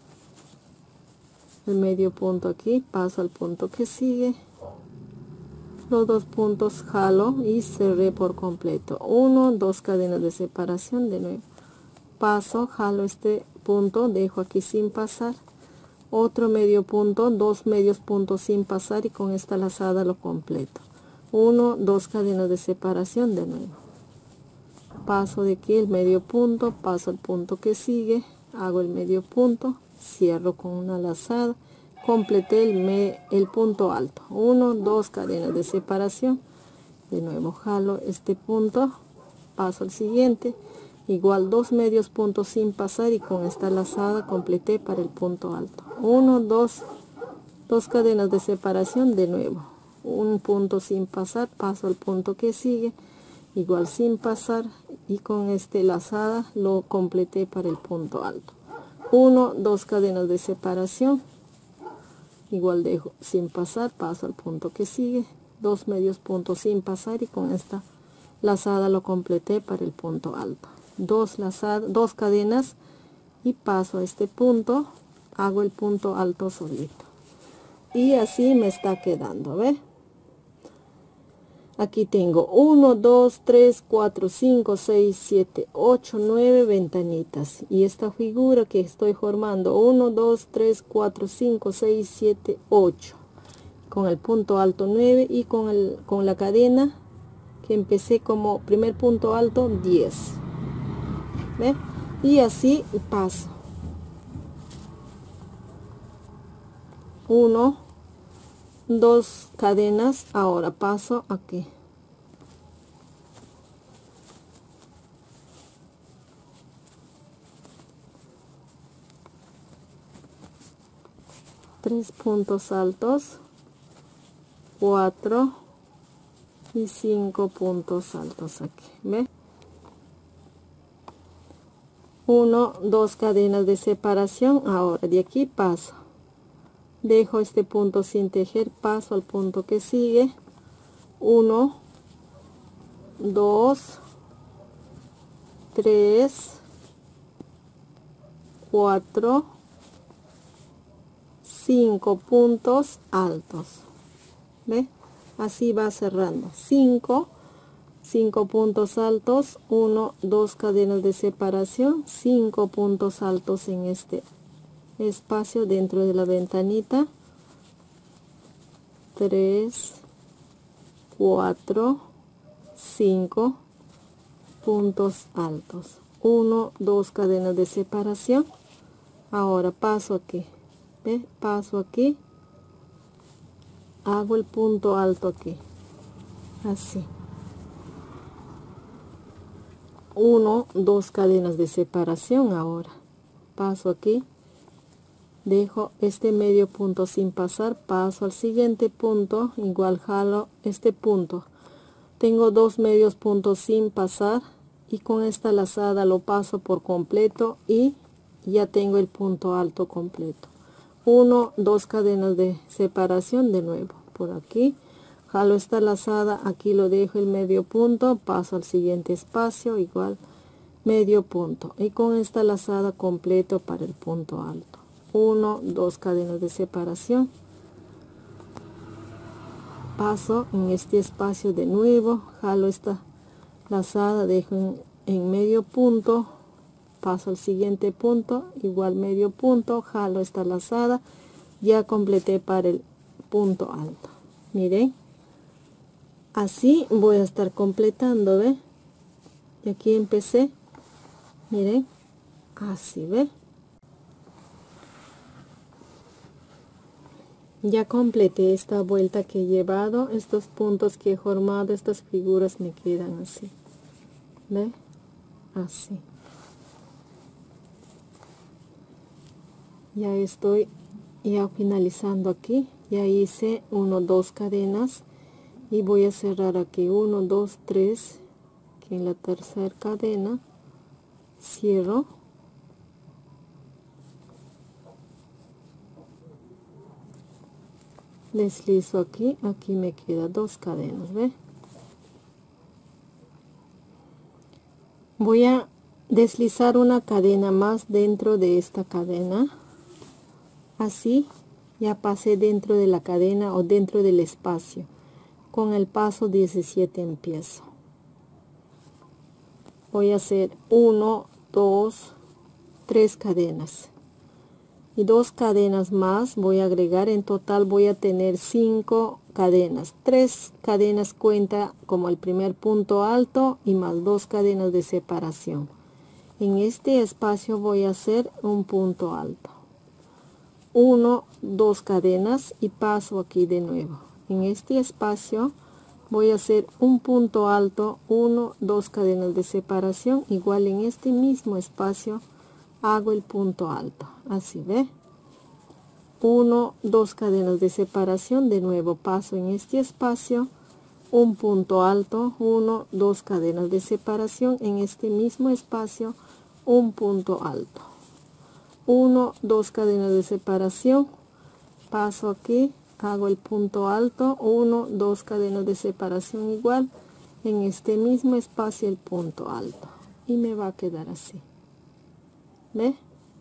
el medio punto aquí, paso al punto que sigue, los 2 puntos jalo y cerré por completo. 1, 2 cadenas de separación, de nuevo paso, jalo este punto, dejo aquí sin pasar, otro medio punto, 2 medios puntos sin pasar y con esta lazada lo completo. 1, 2 cadenas de separación, de nuevo paso de aquí el medio punto, paso al punto que sigue, hago el medio punto, cierro con una lazada, completé el punto alto. 1, 2 cadenas de separación, de nuevo jalo este punto, paso al siguiente, igual 2 medios puntos sin pasar y con esta lazada completé para el punto alto. 1, 2 cadenas de separación, de nuevo un punto sin pasar, paso al punto que sigue, igual sin pasar y con este lazada lo completé para el punto alto. 1, 2 cadenas de separación, igual dejo sin pasar, paso al punto que sigue, 2 medios puntos sin pasar y con esta lazada lo completé para el punto alto. 2 cadenas y paso a este punto, hago el punto alto solito y así me está quedando. ¿Ve? Aquí tengo 1, 2, 3, 4, 5, 6, 7, 8, 9 ventanitas. Y esta figura que estoy formando, 1, 2, 3, 4, 5, 6, 7, 8. Con el punto alto 9 y con la cadena que empecé como primer punto alto 10. ¿Ve? Y así paso. 1, 2 cadenas, ahora paso aquí. Tres puntos altos, 4 y 5 puntos altos aquí. ¿Ve? 1, 2 cadenas de separación, ahora de aquí paso. Dejo este punto sin tejer, paso al punto que sigue. 1, 2, 3, 4, 5 puntos altos. ¿Ve? Así va cerrando. 5 puntos altos, 1, 2 cadenas de separación, 5 puntos altos en este espacio dentro de la ventanita, 3, 4, 5 puntos altos, 1, 2 cadenas de separación. Ahora paso aquí, ¿ve? Paso aquí, hago el punto alto aquí, así, 1, 2 cadenas de separación. Ahora paso aquí, dejo este medio punto sin pasar, paso al siguiente punto, igual jalo este punto, tengo 2 medios puntos sin pasar y con esta lazada lo paso por completo y ya tengo el punto alto completo. 1, 2 cadenas de separación, de nuevo por aquí, jalo esta lazada, aquí lo dejo el medio punto, paso al siguiente espacio, igual medio punto y con esta lazada completo para el punto alto. 1, 2 cadenas de separación, paso en este espacio de nuevo, jalo esta lazada, dejo en medio punto, paso al siguiente punto, igual medio punto, jalo esta lazada, ya completé para el punto alto. Miren, así voy a estar completando, ¿ve? Y aquí empecé, miren, así, ¿ve? Ya completé esta vuelta que he llevado, estos puntos que he formado, estas figuras me quedan así, ¿ve? Así. Ya estoy ya finalizando aquí, ya hice 1, 2 cadenas y voy a cerrar aquí 1, 2, 3, que en la tercera cadena cierro, deslizo aquí, aquí me queda 2 cadenas, ¿ve? Voy a deslizar una cadena más dentro de esta cadena, así ya pasé dentro de la cadena o dentro del espacio. Con el paso 17 empiezo. Voy a hacer 1, 2, 3 cadenas y 2 cadenas más voy a agregar. En total voy a tener 5 cadenas. 3 cadenas cuenta como el primer punto alto y más 2 cadenas de separación. En este espacio voy a hacer un punto alto, 1, 2 cadenas y paso aquí de nuevo. En este espacio voy a hacer un punto alto, 1, 2 cadenas de separación, igual en este mismo espacio hago el punto alto, así, ve, 1, 2 cadenas de separación, de nuevo paso en este espacio, un punto alto, 1, 2 cadenas de separación, en este mismo espacio un punto alto, 1, 2 cadenas de separación, paso aquí, hago el punto alto, 1, 2 cadenas de separación, igual en este mismo espacio el punto alto, y me va a quedar así, ¿ve?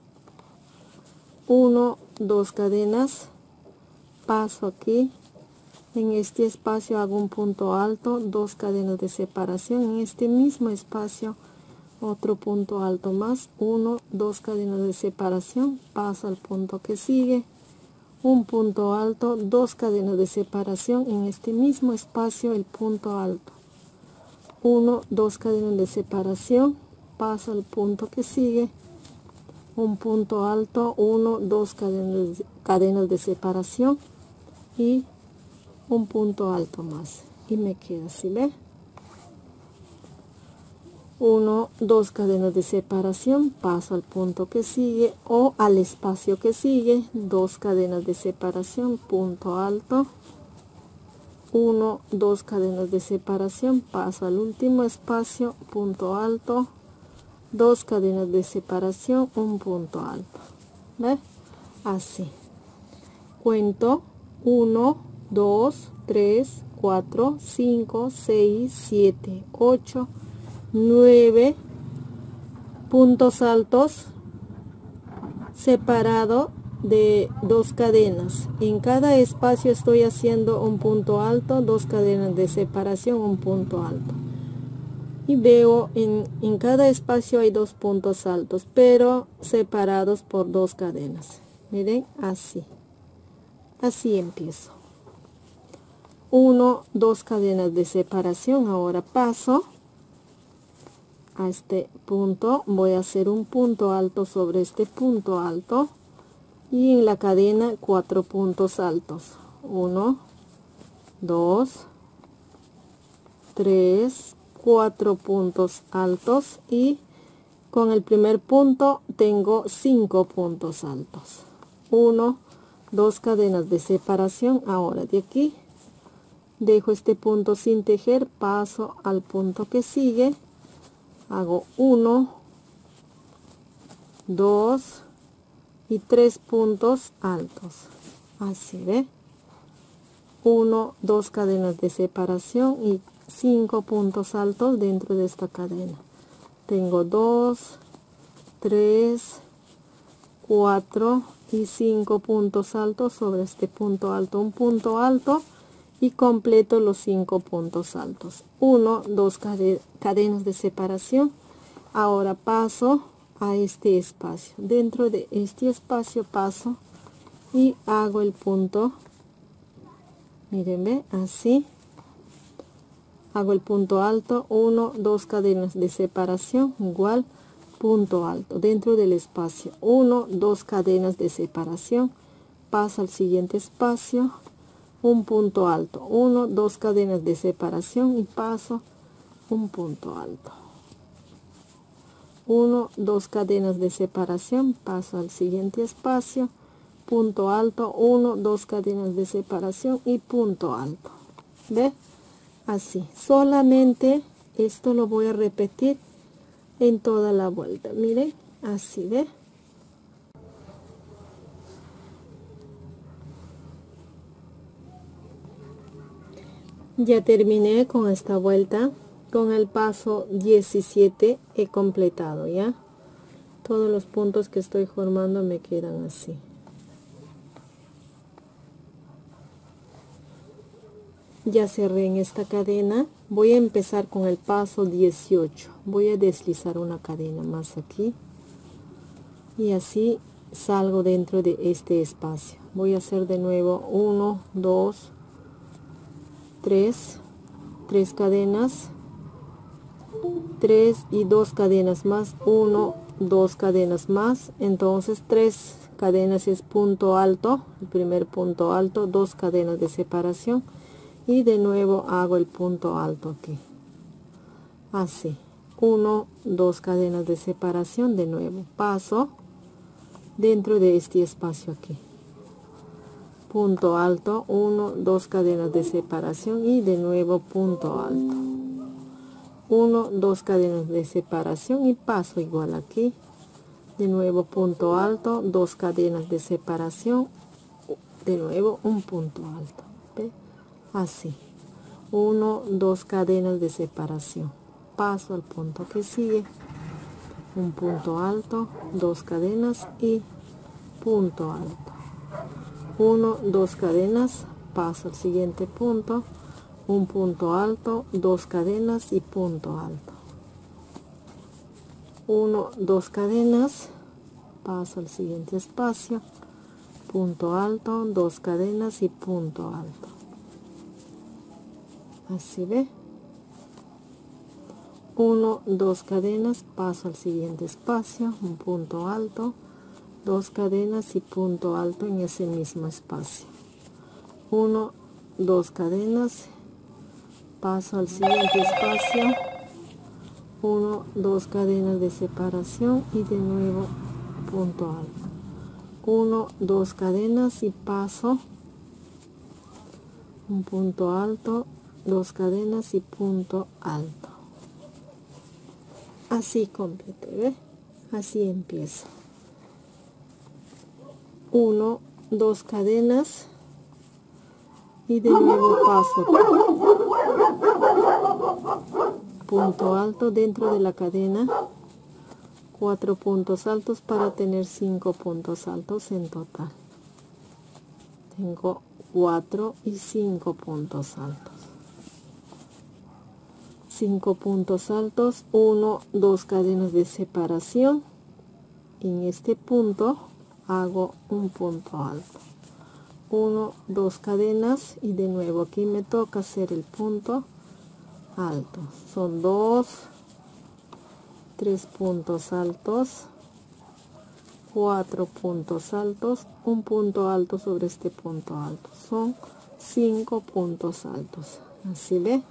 1, 2 cadenas, paso aquí, en este espacio hago un punto alto, 2 cadenas de separación, en este mismo espacio otro punto alto más, 1, 2 cadenas de separación, paso al punto que sigue, un punto alto, 2 cadenas de separación, en este mismo espacio el punto alto, 1, 2 cadenas de separación, paso al punto que sigue, un punto alto, 1, 2 cadenas de separación y un punto alto más, y me queda así, ¿ve? 1, 2 cadenas de separación, paso al punto que sigue o al espacio que sigue, 2 cadenas de separación, punto alto, 1, 2 cadenas de separación, paso al último espacio, punto alto, 2 cadenas de separación, un punto alto, ¿ve? Así cuento 1, 2, 3, 4, 5, 6, 7, 8, 9 puntos altos separado de 2 cadenas. En cada espacio estoy haciendo un punto alto, 2 cadenas de separación, un punto alto, y veo en cada espacio hay 2 puntos altos, pero separados por 2 cadenas. Miren, así empiezo. 1, 2 cadenas de separación. Ahora paso a este punto, voy a hacer un punto alto sobre este punto alto y en la cadena 4 puntos altos, 1, 2, 3, 4 puntos altos, y con el primer punto tengo 5 puntos altos, 1, 2 cadenas de separación. Ahora de aquí dejo este punto sin tejer, paso al punto que sigue, hago 1, 2 y 3 puntos altos, así, ve, 1, 2 cadenas de separación y 5 puntos altos dentro de esta cadena. Tengo 2, 3, 4 y 5 puntos altos sobre este punto alto, un punto alto, y completo los 5 puntos altos. 1, 2 cadenas de separación, Ahora paso a este espacio. Dentro de este espacio paso y hago el punto. Miren, ve, así. Hago el punto alto, 1, 2 cadenas de separación, igual, punto alto. Dentro del espacio, 1, 2 cadenas de separación. Paso al siguiente espacio, un punto alto, 1, 2 cadenas de separación y paso un punto alto. 1, 2 cadenas de separación, paso al siguiente espacio, punto alto, 1, 2 cadenas de separación y punto alto. ¿Ve? Así, solamente esto lo voy a repetir en toda la vuelta. Miren, así, ¿ve? Ya terminé con esta vuelta. Con el paso 17 he completado, ¿ya? Todos los puntos que estoy formando me quedan así. Ya cerré en esta cadena. Voy a empezar con el paso 18. Voy a deslizar una cadena más aquí. Y así salgo dentro de este espacio. Voy a hacer de nuevo 1, 2, 3 cadenas, 3 y 2 cadenas más, 1, 2 cadenas más. Entonces 3 cadenas es punto alto, el primer punto alto, 2 cadenas de separación y de nuevo hago el punto alto aquí, así, 1, 2 cadenas de separación, de nuevo paso dentro de este espacio aquí, punto alto, 1, 2 cadenas de separación y de nuevo punto alto, 1, 2 cadenas de separación y paso igual aquí, de nuevo punto alto, 2 cadenas de separación, de nuevo un punto alto. ¿Ve? Así, 1, 2 cadenas de separación, paso al punto que sigue, un punto alto, 2 cadenas y punto alto, 1, 2 cadenas, paso al siguiente punto, un punto alto, 2 cadenas y punto alto, 1, 2 cadenas, paso al siguiente espacio, punto alto, 2 cadenas y punto alto. Así, ve, 1, 2 cadenas, paso al siguiente espacio, un punto alto, 2 cadenas y punto alto en ese mismo espacio, 1, 2 cadenas, paso al siguiente espacio, 1, 2 cadenas de separación y de nuevo punto alto, 1, 2 cadenas y paso un punto alto, 2 cadenas y punto alto. Así completo, ¿ve? Así empiezo. 1, 2 cadenas y de nuevo paso punto alto dentro de la cadena, 4 puntos altos para tener 5 puntos altos en total. Tengo 4 y 5 puntos altos, 5 puntos altos, 1, 2 cadenas de separación. En este punto hago un punto alto, 1, 2 cadenas y de nuevo aquí me toca hacer el punto alto. Son 2, 3 puntos altos, 4 puntos altos, un punto alto sobre este punto alto, son 5 puntos altos. Así, ve,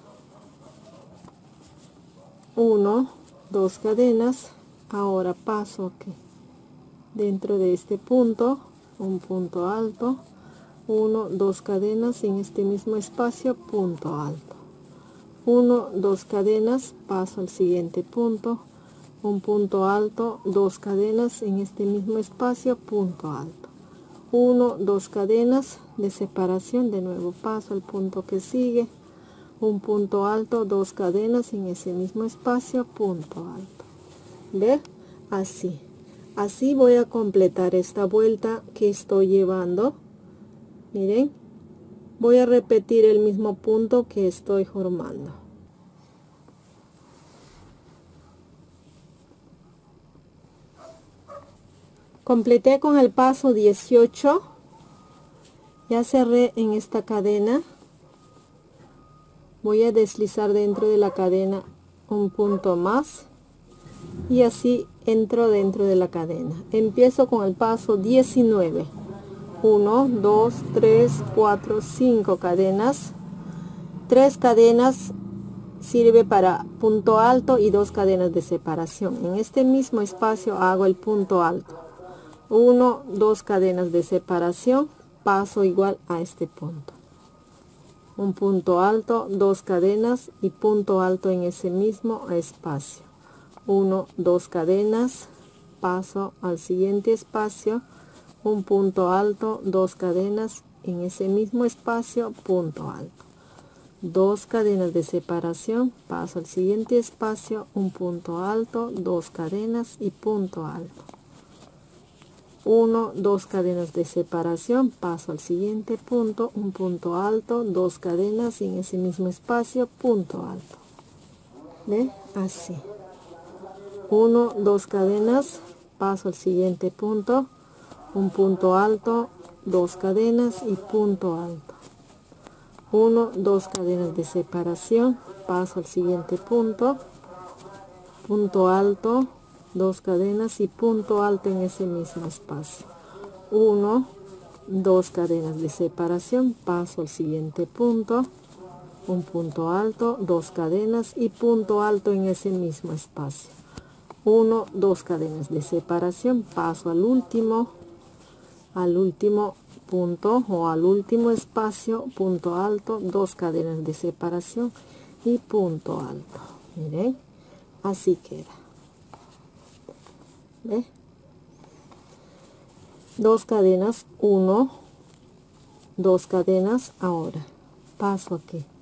1, 2 cadenas. Ahora paso aquí dentro de este punto, un punto alto, 1, 2 cadenas en este mismo espacio, punto alto, 1, 2 cadenas, paso al siguiente punto, un punto alto, 2 cadenas en este mismo espacio, punto alto, 1, 2 cadenas de separación, de nuevo paso al punto que sigue, un punto alto, 2 cadenas en ese mismo espacio, punto alto. ¿Ve? Así. Así voy a completar esta vuelta que estoy llevando. Miren, voy a repetir el mismo punto que estoy formando. Completé con el paso 18. Ya cerré en esta cadena. Voy a deslizar dentro de la cadena un punto más y así entro dentro de la cadena. Empiezo con el paso 19. 1, 2, 3, 4, 5 cadenas. 3 cadenas sirve para punto alto y 2 cadenas de separación. En este mismo espacio hago el punto alto. 1, 2 cadenas de separación, paso igual a este punto. Un punto alto, 2 cadenas y punto alto en ese mismo espacio. 1, 2 cadenas, paso al siguiente espacio, un punto alto, 2 cadenas en ese mismo espacio, punto alto. 2 cadenas de separación, paso al siguiente espacio, un punto alto, 2 cadenas y punto alto. 1, 2 cadenas de separación, paso al siguiente punto, un punto alto, 2 cadenas y en ese mismo espacio, punto alto. ¿Ve? Así. 1, 2 cadenas, paso al siguiente punto, un punto alto, 2 cadenas y punto alto. 1, 2 cadenas de separación, paso al siguiente punto, punto alto, 2 cadenas y punto alto en ese mismo espacio. 1, 2 cadenas de separación, paso al siguiente punto, un punto alto, 2 cadenas y punto alto en ese mismo espacio. 1, 2 cadenas de separación, paso al último punto o al último espacio, punto alto, 2 cadenas de separación y punto alto. Miren, así queda. ¿Ve? 2 cadenas, 1, 2 cadenas. Ahora paso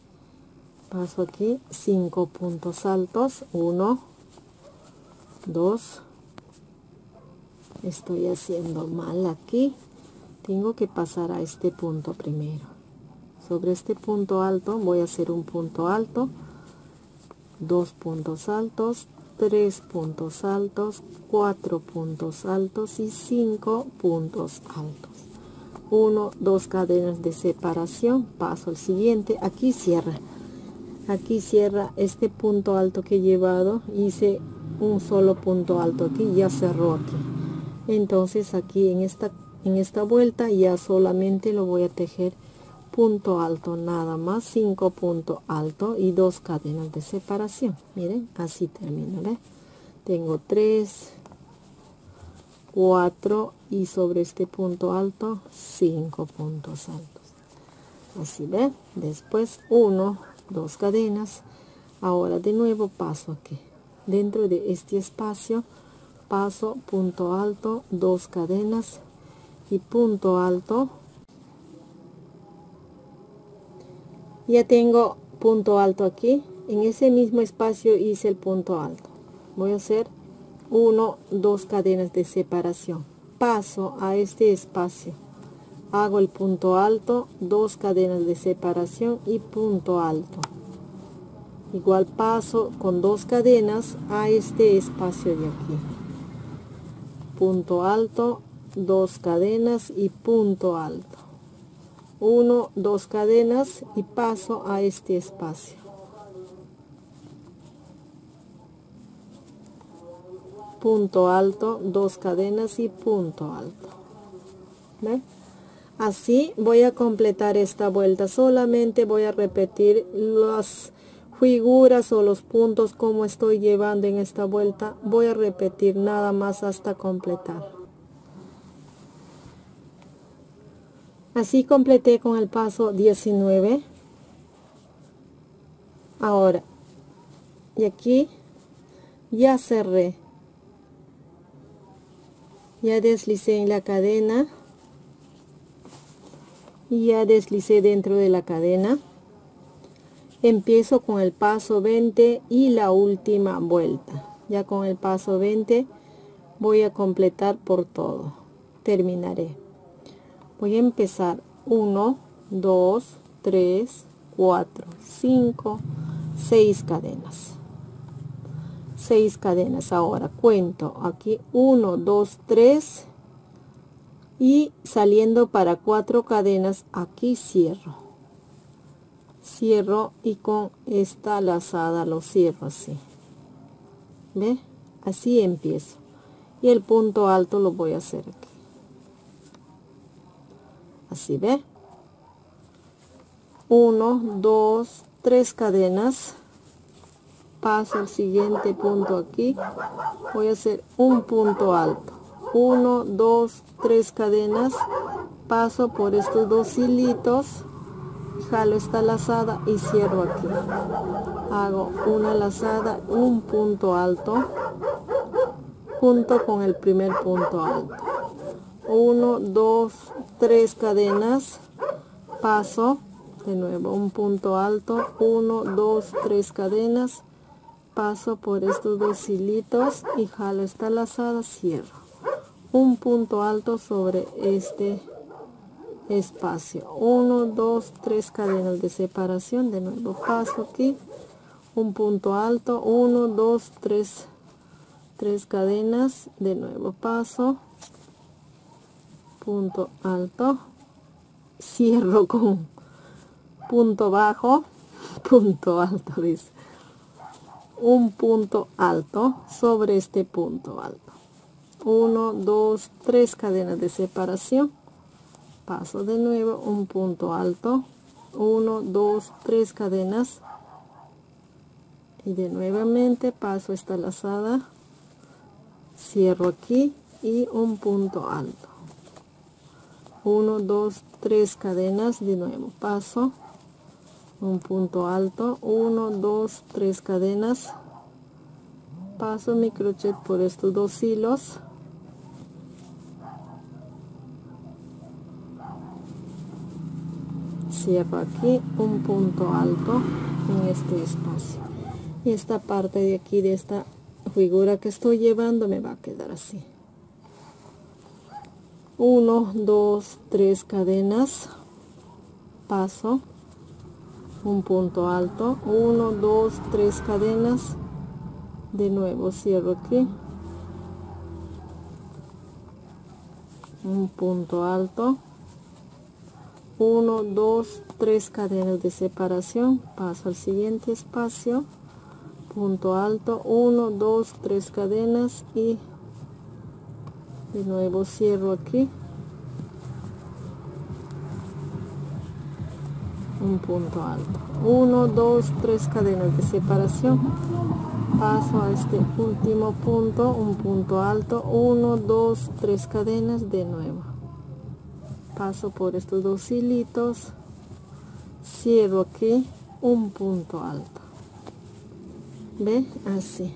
aquí 5 puntos altos, 1, 2. Estoy haciendo mal aquí, tengo que pasar a este punto primero. Sobre este punto alto voy a hacer un punto alto, 2 puntos altos, 3 puntos altos, 4 puntos altos y 5 puntos altos. 1, 2 cadenas de separación, paso al siguiente. Aquí cierra este punto alto que he llevado, hice un solo punto alto aquí, ya cerró aquí. Entonces aquí en esta vuelta ya solamente lo voy a tejer punto alto, nada más, 5 puntos altos y 2 cadenas de separación. Miren, así termino, ¿ve? Tengo 3, 4 y sobre este punto alto 5 puntos altos, así, ¿ve? Después 1, 2 cadenas. Ahora de nuevo paso aquí dentro de este espacio, paso punto alto, 2 cadenas y punto alto. Ya tengo punto alto aquí, en ese mismo espacio hice el punto alto. Voy a hacer 1, 2 cadenas de separación, paso a este espacio, hago el punto alto, 2 cadenas de separación y punto alto. Igual paso con 2 cadenas a este espacio de aquí, punto alto, 2 cadenas y punto alto. 1, 2 cadenas y paso a este espacio, punto alto, 2 cadenas y punto alto. ¿Ve? Así voy a completar esta vuelta. Solamente voy a repetir las figuras o los puntos como estoy llevando en esta vuelta. Voy a repetir nada más hasta completar. Así completé con el paso 19. Ahora, y aquí ya cerré, ya deslicé en la cadena y ya deslicé dentro de la cadena. Empiezo con el paso 20 y la última vuelta. Ya con el paso 20 voy a completar por todo, terminaré. Voy a empezar 1, 2, 3, 4, 5, 6 cadenas. 6 cadenas. Ahora cuento aquí 1, 2, 3, y saliendo para 4 cadenas aquí cierro y con esta lazada lo cierro así, ¿ve? Así empiezo y el punto alto lo voy a hacer aquí, así, ¿ve? 1 2 3 cadenas, paso al siguiente punto aquí, voy a hacer un punto alto, 1 2 3 cadenas, paso por estos 2 hilitos, jalo esta lazada y cierro aquí, hago una lazada, un punto alto junto con el primer punto alto, 1 2 3 cadenas, paso de nuevo un punto alto, 1 2 3 cadenas, paso por estos 2 hilitos y jalo esta lazada, cierro un punto alto sobre este espacio, 1 2 3 cadenas de separación, de nuevo paso aquí, un punto alto, 1 2 3 cadenas, de nuevo paso, punto alto, cierro con punto bajo, punto alto, dice, un punto alto sobre este punto alto, 1 2 3 cadenas de separación, paso de nuevo un punto alto, 1 2 3 cadenas y de nuevamente paso esta lazada, cierro aquí y un punto alto, 1 2 3 cadenas, de nuevo paso un punto alto, 1 2 3 cadenas, paso mi crochet por estos 2 hilos, cierro aquí un punto alto en este espacio y esta parte de aquí de esta figura que estoy llevando me va a quedar así, 1 2 3 cadenas, paso un punto alto, 1 2 3 cadenas, de nuevo cierro aquí un punto alto, 1 2 3 cadenas de separación, paso al siguiente espacio, punto alto, 1 2 3 cadenas y de nuevo cierro aquí un punto alto, 1 2 3 cadenas de separación, paso a este último punto, un punto alto, 1 2 3 cadenas, de nuevo paso por estos 2 hilitos, cierro aquí un punto alto, ve, así.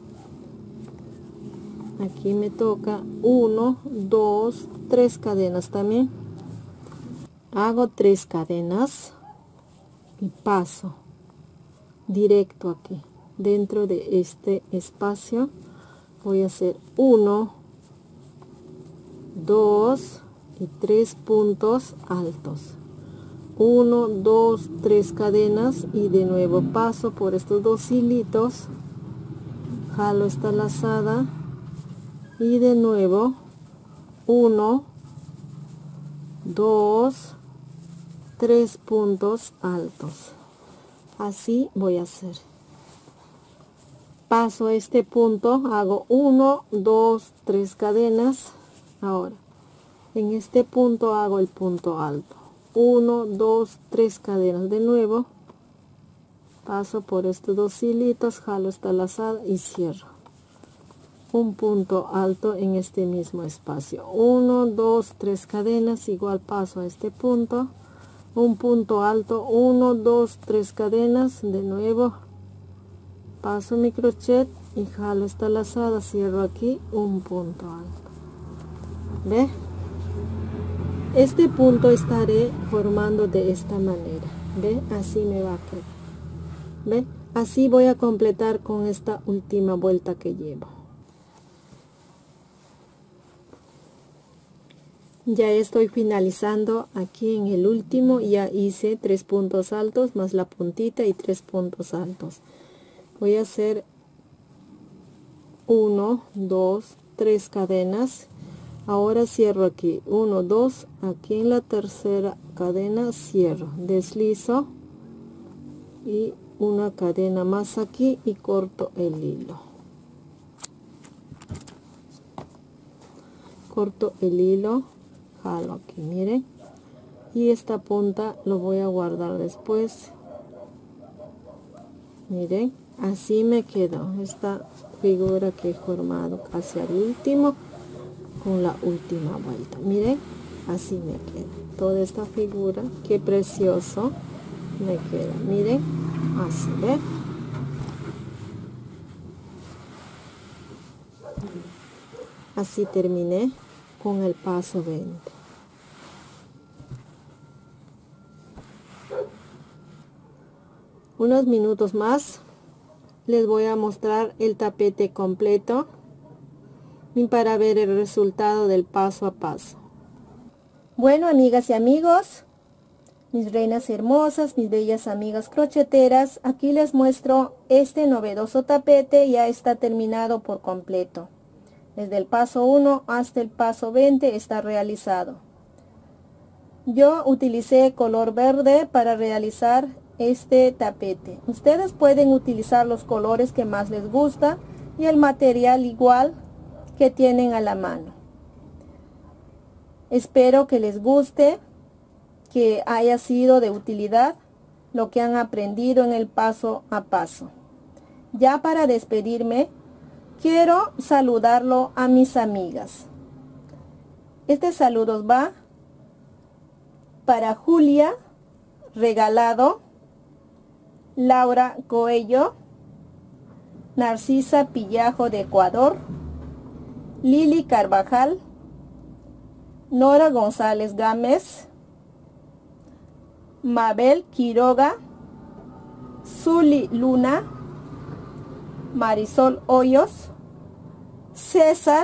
Aquí me toca 1 2 3 cadenas también, hago 3 cadenas y paso directo aquí dentro de este espacio, voy a hacer 1 2 y 3 puntos altos, 1 2 3 cadenas y de nuevo paso por estos 2 hilitos, jalo esta lazada y de nuevo 1 2 3 puntos altos, así voy a hacer, paso a este punto, hago 1 2 3 cadenas, ahora en este punto hago el punto alto, 1 2 3 cadenas, de nuevo paso por estos 2 hilitos, jalo esta lazada y cierro un punto alto en este mismo espacio, 1 2 3 cadenas, igual paso a este punto, un punto alto, 1 2 3 cadenas, de nuevo paso mi crochet y jalo esta lazada, cierro aquí un punto alto, ve, este punto estaré formando de esta manera, ve, así me va a quedar, ve, así voy a completar con esta última vuelta que llevo. Ya estoy finalizando aquí en el último, ya hice 3 puntos altos más la puntita y 3 puntos altos, voy a hacer 1 2 3 cadenas, Ahora cierro aquí 1, 2, aquí en la tercera cadena cierro, deslizo y una cadena más aquí y corto el hilo. Corto el hilo, jalo aquí, miren, y esta punta lo voy a guardar después. Miren, así me quedó esta figura que he formado casi al último con la última vuelta. Miren, así me queda toda esta figura, qué precioso me queda. Miren, así, ¿ven? Así terminé con el paso 20. Unos minutos más les voy a mostrar el tapete completo y para ver el resultado del paso a paso. Bueno, amigas y amigos, mis reinas hermosas, mis bellas amigas crocheteras, aquí les muestro este novedoso tapete. Ya está terminado por completo. Desde el paso 1 hasta el paso 20 está realizado. Yo utilicé color verde para realizar este tapete. Ustedes pueden utilizar los colores que más les gusta y el material igual que tienen a la mano. Espero que les guste, que haya sido de utilidad lo que han aprendido en el paso a paso. Ya para despedirme, quiero saludarlo a mis amigas. Este saludo va para Julia Regalado, Laura Coello, Narcisa Pillajo de Ecuador, Lili Carvajal, Nora González Gámez, Mabel Quiroga, Zuli Luna, Marisol Hoyos, César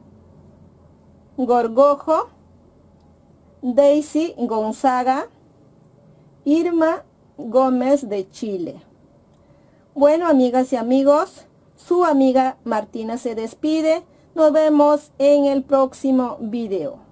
Gorgojo, Daisy Gonzaga, Irma Gómez de Chile. Bueno, amigas y amigos, su amiga Martina se despide. Nos vemos en el próximo video.